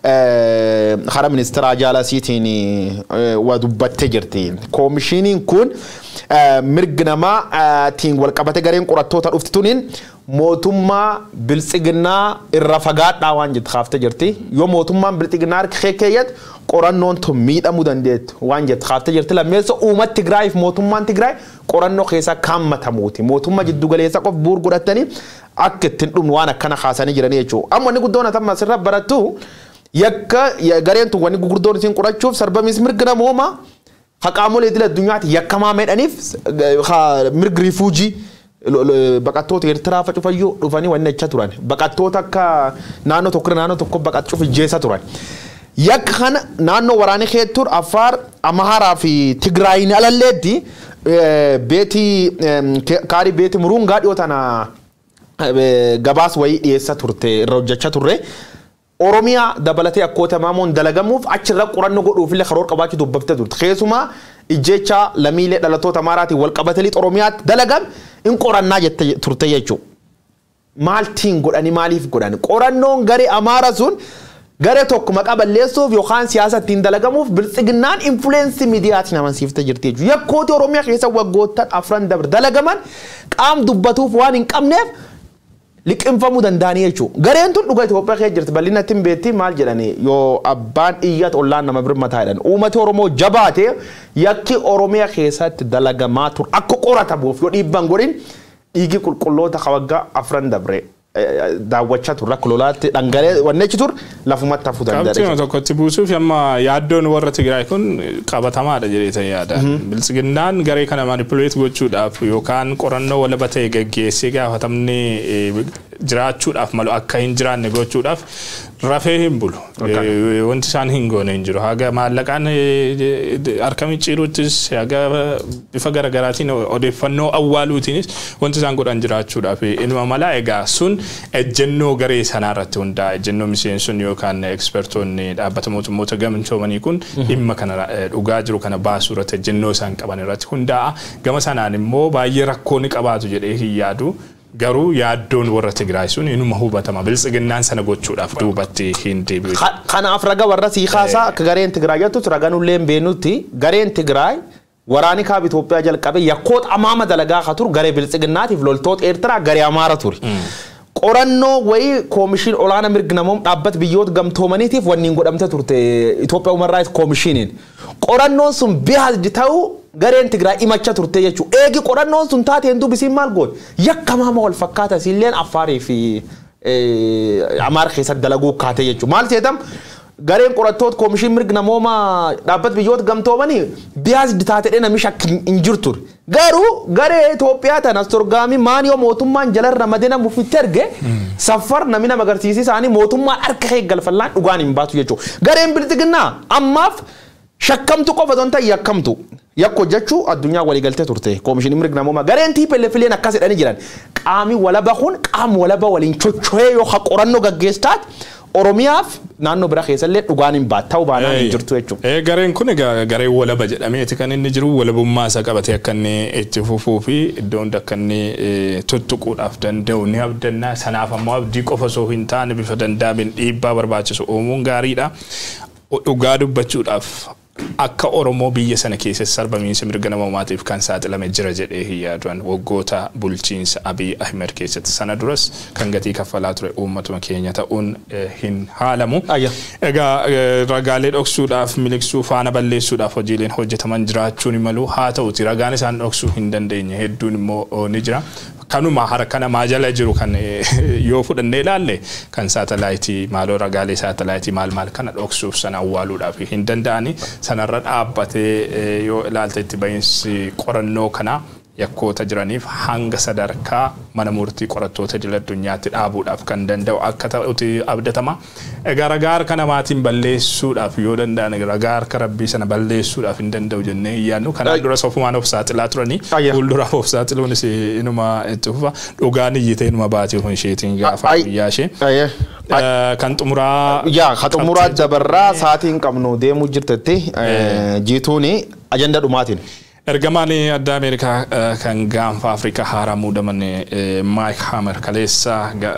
hara ministeera jaalasiitiin waa dubbattee jirti. Koomishiniin kun mirga namaa tiin wal qabate gareen qorattoota dhufti tuniin mootummaa biltsiginnaa irra fagaadhaa waan jettu kaaftee jirti. Yoo mootummaan biltsiginnaa keekeeyyat qorannoon tun miidhamuu dandeettu waan jettu kaaftee jirti. Lammeessa uummata Tigraayiif mootummaan Tigraay qorannoo keessaa kammatamuuti. Mootummaa jiddu galeessa qof buur godhatanii akka ittiin dhumnu waan akkana kaasanii jiranii jechuudha. Amma wanni guddoon atamma asirra barattu yakka gareen tun wanni gurguddoon isin qorachuuf sarbamis mirga namoomaa haqaamolee idil addunyaatti yakkamaa meedhaniif mirga rifuujii baqattoota Eertiraa facufayyuu dhufanii wanni acha turan baqattoota akka naannoo tokko baqachuuf ijjeessa turan. Yakka kana naannoo waraanii keettur Affaar, Amaaraa fi Tigraayin alalleetti kaarii beeti Murungaa dhiyootana gabaas wayii dhiyeessa turte irra hojjechaa turre. Oromiyaa dabalatee akkoota maamoon dalagamuuf achirra qorannoo godhuufillee karoora qabaachuu dubbaftee turte. Keessumaa ijjecha lamiilee dhalattoota Amaaraatiin wal qabatanii Oromiyaatti dalagam in qorannaa jette turte jechuudha. Maaltiin godhanii maaliif godhani? Qorannoon garee Amaara sun garee tokko maqaa balleessuuf yookaan siyaasa ittiin dalagamuuf biltsiginnaan influensii miidiyaatiin amansiiftee jirti jechuudha. Yakkooti Oromiyaa keessa waggoottan afran dabre dalagaman qaam dubbatuuf waan hin qabneef liqinfamuu danda'anii jechuudha. Gareen tun dhugaa Itoophiyaa keessa jirti bal'inatti hin beekti maal jedhanii yoo abbaan iyyat ollaan nama birmataa jedhan uummati Oromoo jabaate yakki Oromiyaa keessatti dalagamaa ture akka qoratamuuf yoo dhiibbaan godhin dhiigi qulqulloota waggaa afran dabre daawwachaa turre akka lolaatti dhangalee wanneechi ture lafumatti hafuu danda'a. Qabxiin tokkotti buusuuf amma yaaddoon warra Tigraay kun qabatamaadha jedhee yaada. Biltsiginnaan garee kana manipuleet gochuudhaaf yookaan qorannoo walaba ta'e gaggeessee gaafatamni jiraachuudhaaf malu akka hin jiraanne gochuudhaaf rafee hin bulu. Wanti isaan hin goone hin jiru. Haga maallaqaan harka micciiruuttis haga bifa garaagaraatiin odeeffannoo awwaaluutiinis wanti isaan godhan jiraachuudhaaf inuma malaa egaa sun ejjennoo garee sanarratti hundaa ejjennoo miseensuun yookaan ekspertoonni dhaabbata mootummoota gamtoomanii kun dhimma kana dhugaa jiru kana baasuu irratti ejjennoo isaan qaban irratti hundaa'a. Gama sanaan immoo baay'ee rakkoon qabaatu jedhee hin yaadu. Garuu yaaddoon warra Tigraay sun inuma hubatama biltsiginnaan sana gochuudhaaf duubatti hin deebi'u. Kanaaf raga warra siikaasaa akka gareen Tigraay jettu ragaan ulleen beenutti gareen Tigraay waraanii kaaba Itoophiyaa jalqabe yakkoota amaama dalagaa ka ture garee biltsiginnaatiif loltoota Eertiraa garee Amaara ture. Qorannoo wayii koomishin olaanaa mirga namoomaa dhaabbata biyyoota gamtoomaniitiif wanni hin godhamte turte Itoophiyaa Human Rights Commissioniin. Qorannoon sun bihaasdi ta'uu gareen Tigraay imacha turte jechuudha. Eegi qorannoon sun taateen dubbisiin maal goote? Yakka maama wal fakkaata silleen Affaarii fi Amaara keessatti dalaguu kaate jechuudha. Maal seetam? Gareen qorattoota koomishin mirga namoomaa dhaabbata biyyoota gamtoomanii bihaasdi taatee namni shakki hin jirtu. Garuu garee Itoophiyaa tanas torgaami maan yoo mootummaan jalarra madina mufitti erge safar namni nama agarsiisi isaanii mootummaan harka eeggalfallaan dhugaan hin baatu jechuudha. Gareen biltsiginnaa ammaaf shakkamtu qofa don ta'e yakkamtu. Yakko jechuu addunyaa walii galtee turte koomishinii mirga namoomaa gareen TPLF illeen akkas jedhanii jiran qaami walaba kun qaam walaba waliin chocho'ee yoo qorannoo gaggeestaat Oromiyaaf naannoo bira keessallee dhugaan hin baattaa baanaan hin jirtu jechuudha. Gareen kun garee walaba jedhameeti kan inni jiru walabummaa isaa qabatee akka inni itti fufuu fi iddoo hunda akka inni tuttuquudhaaf danda'u ni abdannaa. Sanaaf ammoo abdii qofa osoo hin taane bifa danda'ameen dhiibbaa barbaachisu uumuun gaariidha. Dhugaa dubbachuudhaaf akka Oromoo biyya sana keessa sarbamiinsa mirga namoomaatiif kan saaxilame jira jedhee hin yaaduun waggoota bulchiinsa Abiy Ahmed keessatti sana duras kan gatii kaffalaa ture uummatuma keenya ta'uun hin haalamu. Egaa ragaalee dhoksuudhaaf miliqsuu faana balleessuudhaaf hojiileen hojjetaman jiraachuun malu haa ta'uti ragaan isaan dhoksuu hin dandeenye hedduun immoo ni jira. Kanuma harka namaa jala jiru kan yoo fudhannee ilaalle kan saatalaayitii maaloo ragaalee saatalaayitii maal kana dhoksuuf sana awwaaluudhaaf hin danda'ani. Sanarra dhaabbatee yoo ilaalte itti bahinsi qorannoo kana yakkoota jiraniif hanga sadarkaa mana murtii qorattoota idil addunyaatti dhaabuudhaaf kan danda'u akka ta'utti abdatama. Egaa ragaa harka namaatiin balleessuudhaaf yoo danda'an ragaa harka rabbii sana balleessuudhaaf hin danda'u jennee yaadnu kanaan dura sofumaan of saaxilaa turanii fuulduraaf of saaxiluunis inuma itti fufa dhugaan iyyitee inuma baatee kun isheetiin gaafa guyyaa ishee. Kan xumuraa xumuraa dabarraa sa'aatiin qabnu deemuu jirtetti jiituuni ajanda dhumaatiin. Ergamaan adda Ameerikaa kan gaanfa Afrikaa haaraa muudaman Mike Hammer kaleessa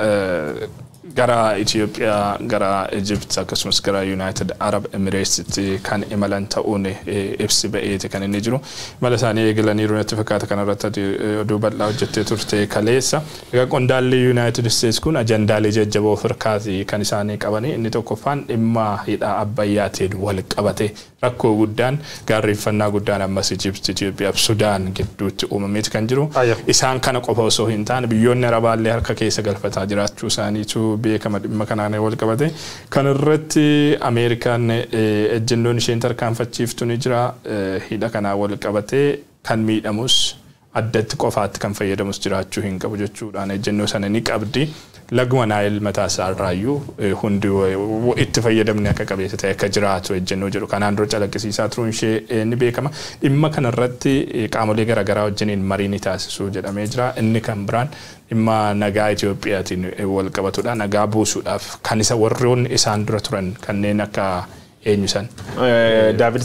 gara Ethiopia gara Egypt akkasumas gara United Arab Emirates kan imalan ta'uun ibsi ba'eeti kan inni jiru. Mala isaanii eegalaniiru natti fakkaata kanarratti oduu bal'aa hojjettee turte kaleessa. Egaa qondaalli United States kun ajandaalee jajjaboo firkaati kan isaanii qabanii inni tokkoffaan dhimma hidha Abbayyaatiin wal qabate rakkoo guddaan gaarreeffannaa guddaan ammas Egypt Ethiopia Sudan gidduutti uumameeti kan jiru. Isaan kana qofa osoo hin taane biyyoonni Arabaallee harka keessa galfataa jiraachuu isaaniitu beekama dhimma kanaan wal qabate. Kan irratti Ameerikaan ejjennoon isheen tarkaanfachiiftu ni jira hidha kanaa wal qabate kan miidhamus addatti qofaatti kan fayyadamus jiraachuu hin qabu jechuudhaan ejjennoo sana ni qabdi. Laguma Naayil mataa isaarraayyuu hundi itti fayyadamne akka qabeessa ta'e akka jiraatu ejjennoo jedhu kanaan dura calaqqisiisaa turuun ishee ni beekama. Dhimma kanarratti qaamolee garaagaraa wajjiniin marii ni taasisuu jedhamee jira. Inni kan biraan dhimma nagaa Itoophiyaatiin wal qabatudha. Nagaa buusuudhaaf kan isa warroonni isaan dura turan kanneen akka eenyusan David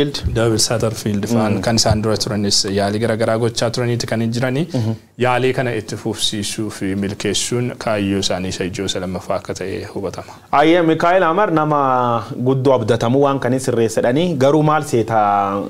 Satterfield faan kan isaan dura turanis yaalii garaagaraa gochaa turaniiti kan jiranii yaalii kana itti fufsiisuu fi milkeessuun kaayyoo isaanii isa ijoo lammaffaa akka ta'e hubatama. Mikaa'el Amar nama guddoo abdatamu waan kanis sirreessadhanii garuu maal seeta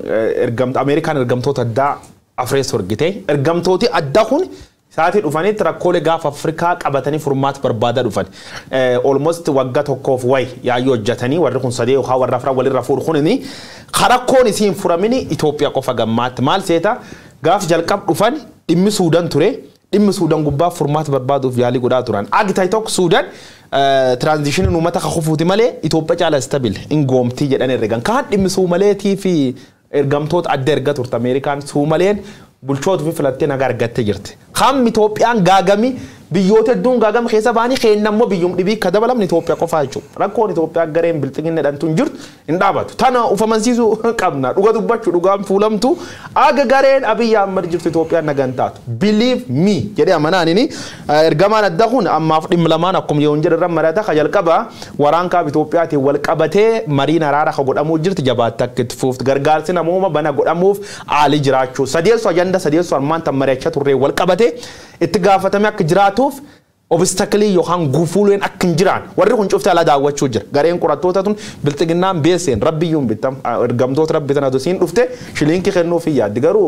Ameerikaan ergamtoota addaa Afrees horgite ergamtooti addaa kun Saati dhufanitti rakkoolee gaafa Afrikaa qabatanii furmaata barbaada dhufan. Almost waggaa tokkoof wayi yaayyoo hojjetanii warri kun sadee yookaan warra afran walirra fuudhu kunini rakkoon isiin furamini Itoophiyaa qofa gammaatti maal seeta gaaf jalqab dhufan dhimmi Suudaan ture dhimmi Suudaan gubbaa furmaata barbaaduuf yaalii godhaa turan. Agitay tokko Suudaan transition uummata kakufuuti malee Itoophiyaa caala stabil ingoomtii jedhan ergan kaan dhimmi Suumaleetii fi ergamtoota adda erga turte Ameerikaan Suumaleen bulchoota fi filattee nagaa argattee jirti. Kam Itoophiyaan gaagami biyyoota hedduun gaagama keessa baanii keennammoo biyyum dhibii akka dabalamne Itoophiyaa qofaa jechuudha. Rakkoon Itoophiyaa gareen bilxiginne dhantu hin jirtu hin dhaabatu. Tana ufamansiisuu qabna. Dhuga dubbachuu dhugaan fuulamtu aga gareen Abiy Ahmed jirtu Itoophiyaan nagaan taatu. Believe me jedhee amanaanini ergamaan adda kun ammaaf dhimma lamaan akkuma yoo jedhan marata ka jalqaba waraan kaab Itoophiyaatiin wal qabatee mariin araara ka godhamuu jirti jabaatti akka itti fuuftu gargaarsi namooma bana godhamuuf aali jiraachuu. Sadeessu ajanda sadeessu armaan tan mari'achaa turre wal qabate itti gaafatame akka jiraatuuf obstacle yookaan gufuuleen akka hin jiraan warri kun cufte ala daawwachuu jira gareen qorattoota tun bilxiginnaan beeseen rabbiyyuun bitam ergamtoota rabbi tana dosiin dhufte shiliinki kennuuf yaaddi garuu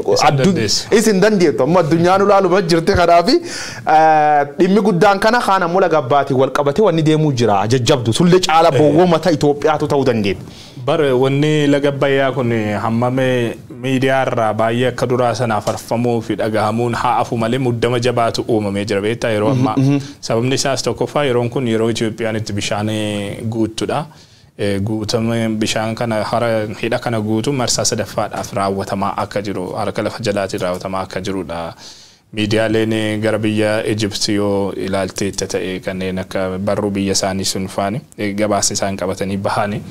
isin dandeettu amma addunyaan ulaaluma jirte kanaafi dhimmi guddaan kana kaan ammoo lagabbaati wal qabate wanni deemuu jira jajjabdu sulle caala bowwomata Itoophiyaatu ta'uu dandeetti. Bare wanni lagabbayyaa kun hammame miidiyaa irraa baay'ee akka duraa sana farfamuu fi dhagahamuun haafu malee muddama jabaatu uumamee jira beektaa yeroo ammaa. Sababni isaas tokkoffaa yeroon kun yeroo Itoophiyaan itti bishaan guuttudha. Guutame bishaan kana hidha kana guutu marsaa sadaffaadhaaf raawwatamaa akka jiru harka lafa jalaatiin raawwatamaa akka jirudha. Miidiyaaleen gara biyya Egypt yoo ilaalte ta'e kanneen akka barruu biyya isaanii sun faani gabaasa isaan qabatanii bahani.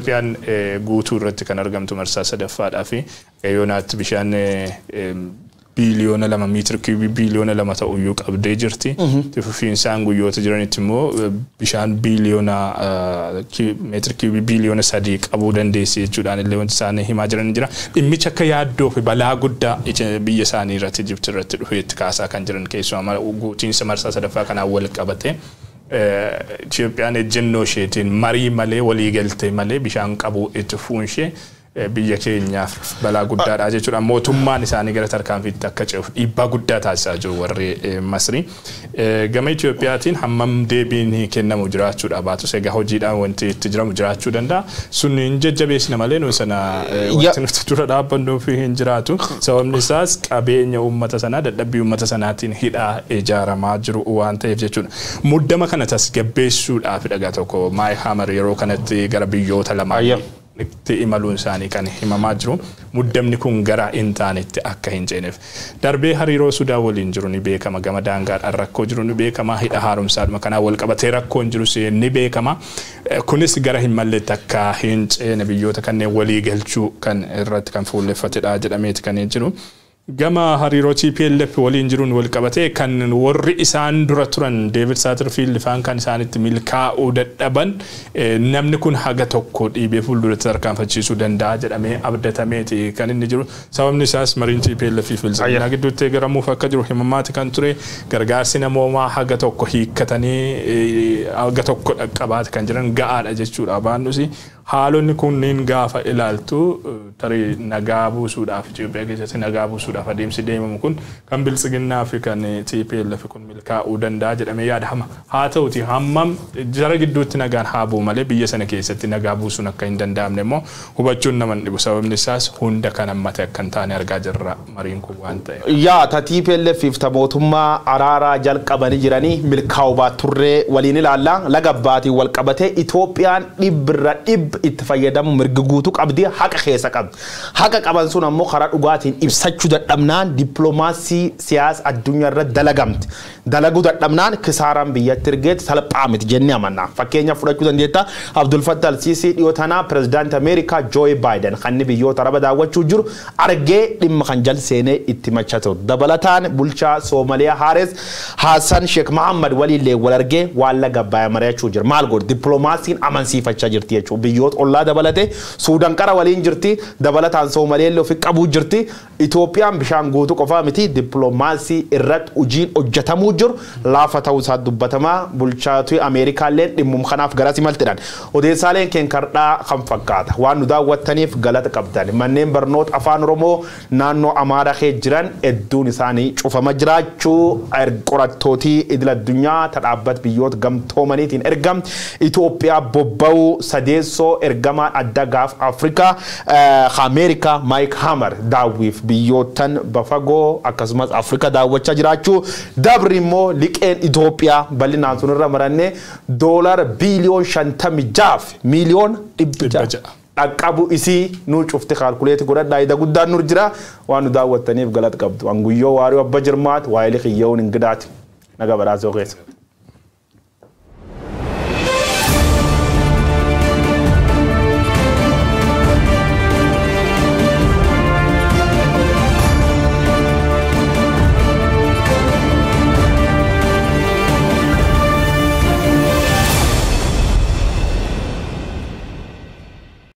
Itoophiyaan guutuu irratti kan argamtu marsaa sadaffaadhaa fi yoonaatti bishaan biliyoona 2 meetira kiibii biliyoona 2 ta'uyyuu qabdee jirti. Fufiinsaan guyyoota jiranitti immoo bishaan biliyoona meetira kiibii biliyoona 3 qabuu dandeessi jechuudhaan illee wanti isaanii himaa jiran jira. Dhimmicha akka yaaddoo fi balaa guddaa biyya isaanii irratti Ijipti irratti dhufeetti kaasaa kan jiran keessumaa guutiinsa marsaa sadaffaa kanaan wal qabate. Itoophiyaan ejjennoo isheetiin marii malee walii galtee malee bishaan qabuu itti fuunshee biyya keenyaaf balaa guddaadha jechuudha. Mootummaan isaanii gara tarkaanfiitti akka ce'uuf dhiibbaa guddaa taasisaa jiru warri Masrii. Gama Itoophiyaatiin hammam deebiin kennamu jiraachuudha baatus egaa hojiidhaan wanti itti jiramu jiraachuu danda'a. Sun hin jajjabeessina malee nuyi sana wanti nuti dura dhaabbannuu fi hin jiraatu. Sababni isaas qabeenya uummata sanaa dadhabbii uummata sanaatiin hidhaa ijaaramaa jiru waan ta'eef jechuudha. Muddama kana tasgabbeessuudhaaf dhagaa tokko Maay Hamar yeroo kanatti gara biyyoota lamaa itti imaluun isaanii kan himamaa jiru. Muddamni kun gara intaanetti akka hin ceeneef. Darbee hariiroo Sudaan waliin jiru ni beekama. Gama daangaadhaan rakkoo jiru ni beekama. Hidha haaromsaadhuma kanaa wal qabatee rakkoon jiru ni beekama. Kunis gara hin malleetti akka hin ceene biyyoota kanneen walii galchuu kan irratti kan fuulleffatedha jedhameeti kan jiru. Gama hariiroo TPLF waliin jiruun wal qabatee kan warri isaan dura turan David Satterfield faan kan isaanitti milkaa'uu dadhaban namni kun haga tokko dhiibee fuulduratti tarkaanfachiisuu danda'a jedhamee abdatameeti kan inni jiru. Sababni isaas mariin TPLF fi Biltsiginaa gidduutti eegaramuuf akka jiru himamaati kan ture. Gargaarsi namoomaa haga tokko hiikkatanii haga tokko dhaqqabaati kan jiran ga'aadha jechuudha baannusi. Haalonni kunniin gaafa ilaaltu tarii nagaa buusuudhaaf Itoophiyaa keessatti nagaa buusuudhaaf adeemsi deemamu kun kan Biltsiginaa fi kan TPLF kun milkaa'uu danda'a jedhamee yaadama. Haa ta'uti hammam jara gidduutti nagaan haa bu'u malee biyya sana keessatti nagaa buusuun akka hin danda'amne immoo hubachuun nama dhibu. Sababni isaas hunda kan hammate akka hin taane argaa jirra mariin kun waan ta'eef. Yaa ta TPLF fi mootummaa araaraa jalqabanii jiranii milkaa'uu baaturree waliin ilaalla laga abbaatii wal qabatee Itoophiyaan dhibbirra itti fayyadamu mirga guutuu qabdi haqa keessa qabdi. Haqa qaban sun ammoo karaa dhugaatiin ibsachuu dadhabnaan dippiloomaasii siyaasa addunyaa irra dalagamti. Dalaguu dadhabnaan kisaaraan biyyatti ergeetti salphaa miti jennee amanna. Fakkeenya fudhachuu dandeetta Abdul Fattah al-Sisi dhiyoo tanaa pirezidaantii Ameerikaa Joe Biden kan biyyoota araba daawwachuu jiru argee dhimma kan jal seenee itti machatu. Dabalataan bulchaa Soomaaliyaa Haares Hassan Sheikh Mohammed waliillee wal argee waan laga Abbayyaa mari'achuu jira. Maal godhu dippiloomaasiin amansiifachaa jirti jechuudha. Biyyoota ollaa dabalate Suudaan qara waliin jirti. Dabalataan Soomaaliyaallee ofi qabuu jirti. Itoophiyaan bishaan guutuu qofaa miti dippiloomaasii irratti hojiin hojjetamuu jiru laafa ta'uu isaa dubbatamaa bulchaatu Ameerikaallee dhimmum kanaaf garas imaltidhaan. Odeessaaleen keen kardhaa kan fakkaata. Waan nu daawwattaniif galata qabdan. Manneen barnoota afaan Oromoo naannoo Amaaraa keessa jiran hedduun isaanii cufama jiraachuu qorattootii idil addunyaa dhaabbata biyyoota gamtoomaniitiin ergam Itoophiyaa bobba'uu sadeessoo ergamaan adda gaaf Afrikaa Ameerikaa Maayik Hamar daawwiif biyyootan bafagoo akkasumas Afrikaa daawwachaa jiraachuu dabri immoo liqeen Itoophiyaa bal'inaan sunirra marannee $1 biliyoon 56 miliyoon 100 dhaqqabu isii nu cufte kaalkuleeti godhadhaa ida guddaan nur jira waan nu daawwattaniif galata qabdu. Anguyyoo waarii abba jirmaat waa'ee liqiyyoon ingidaati naga baraasoo keessa.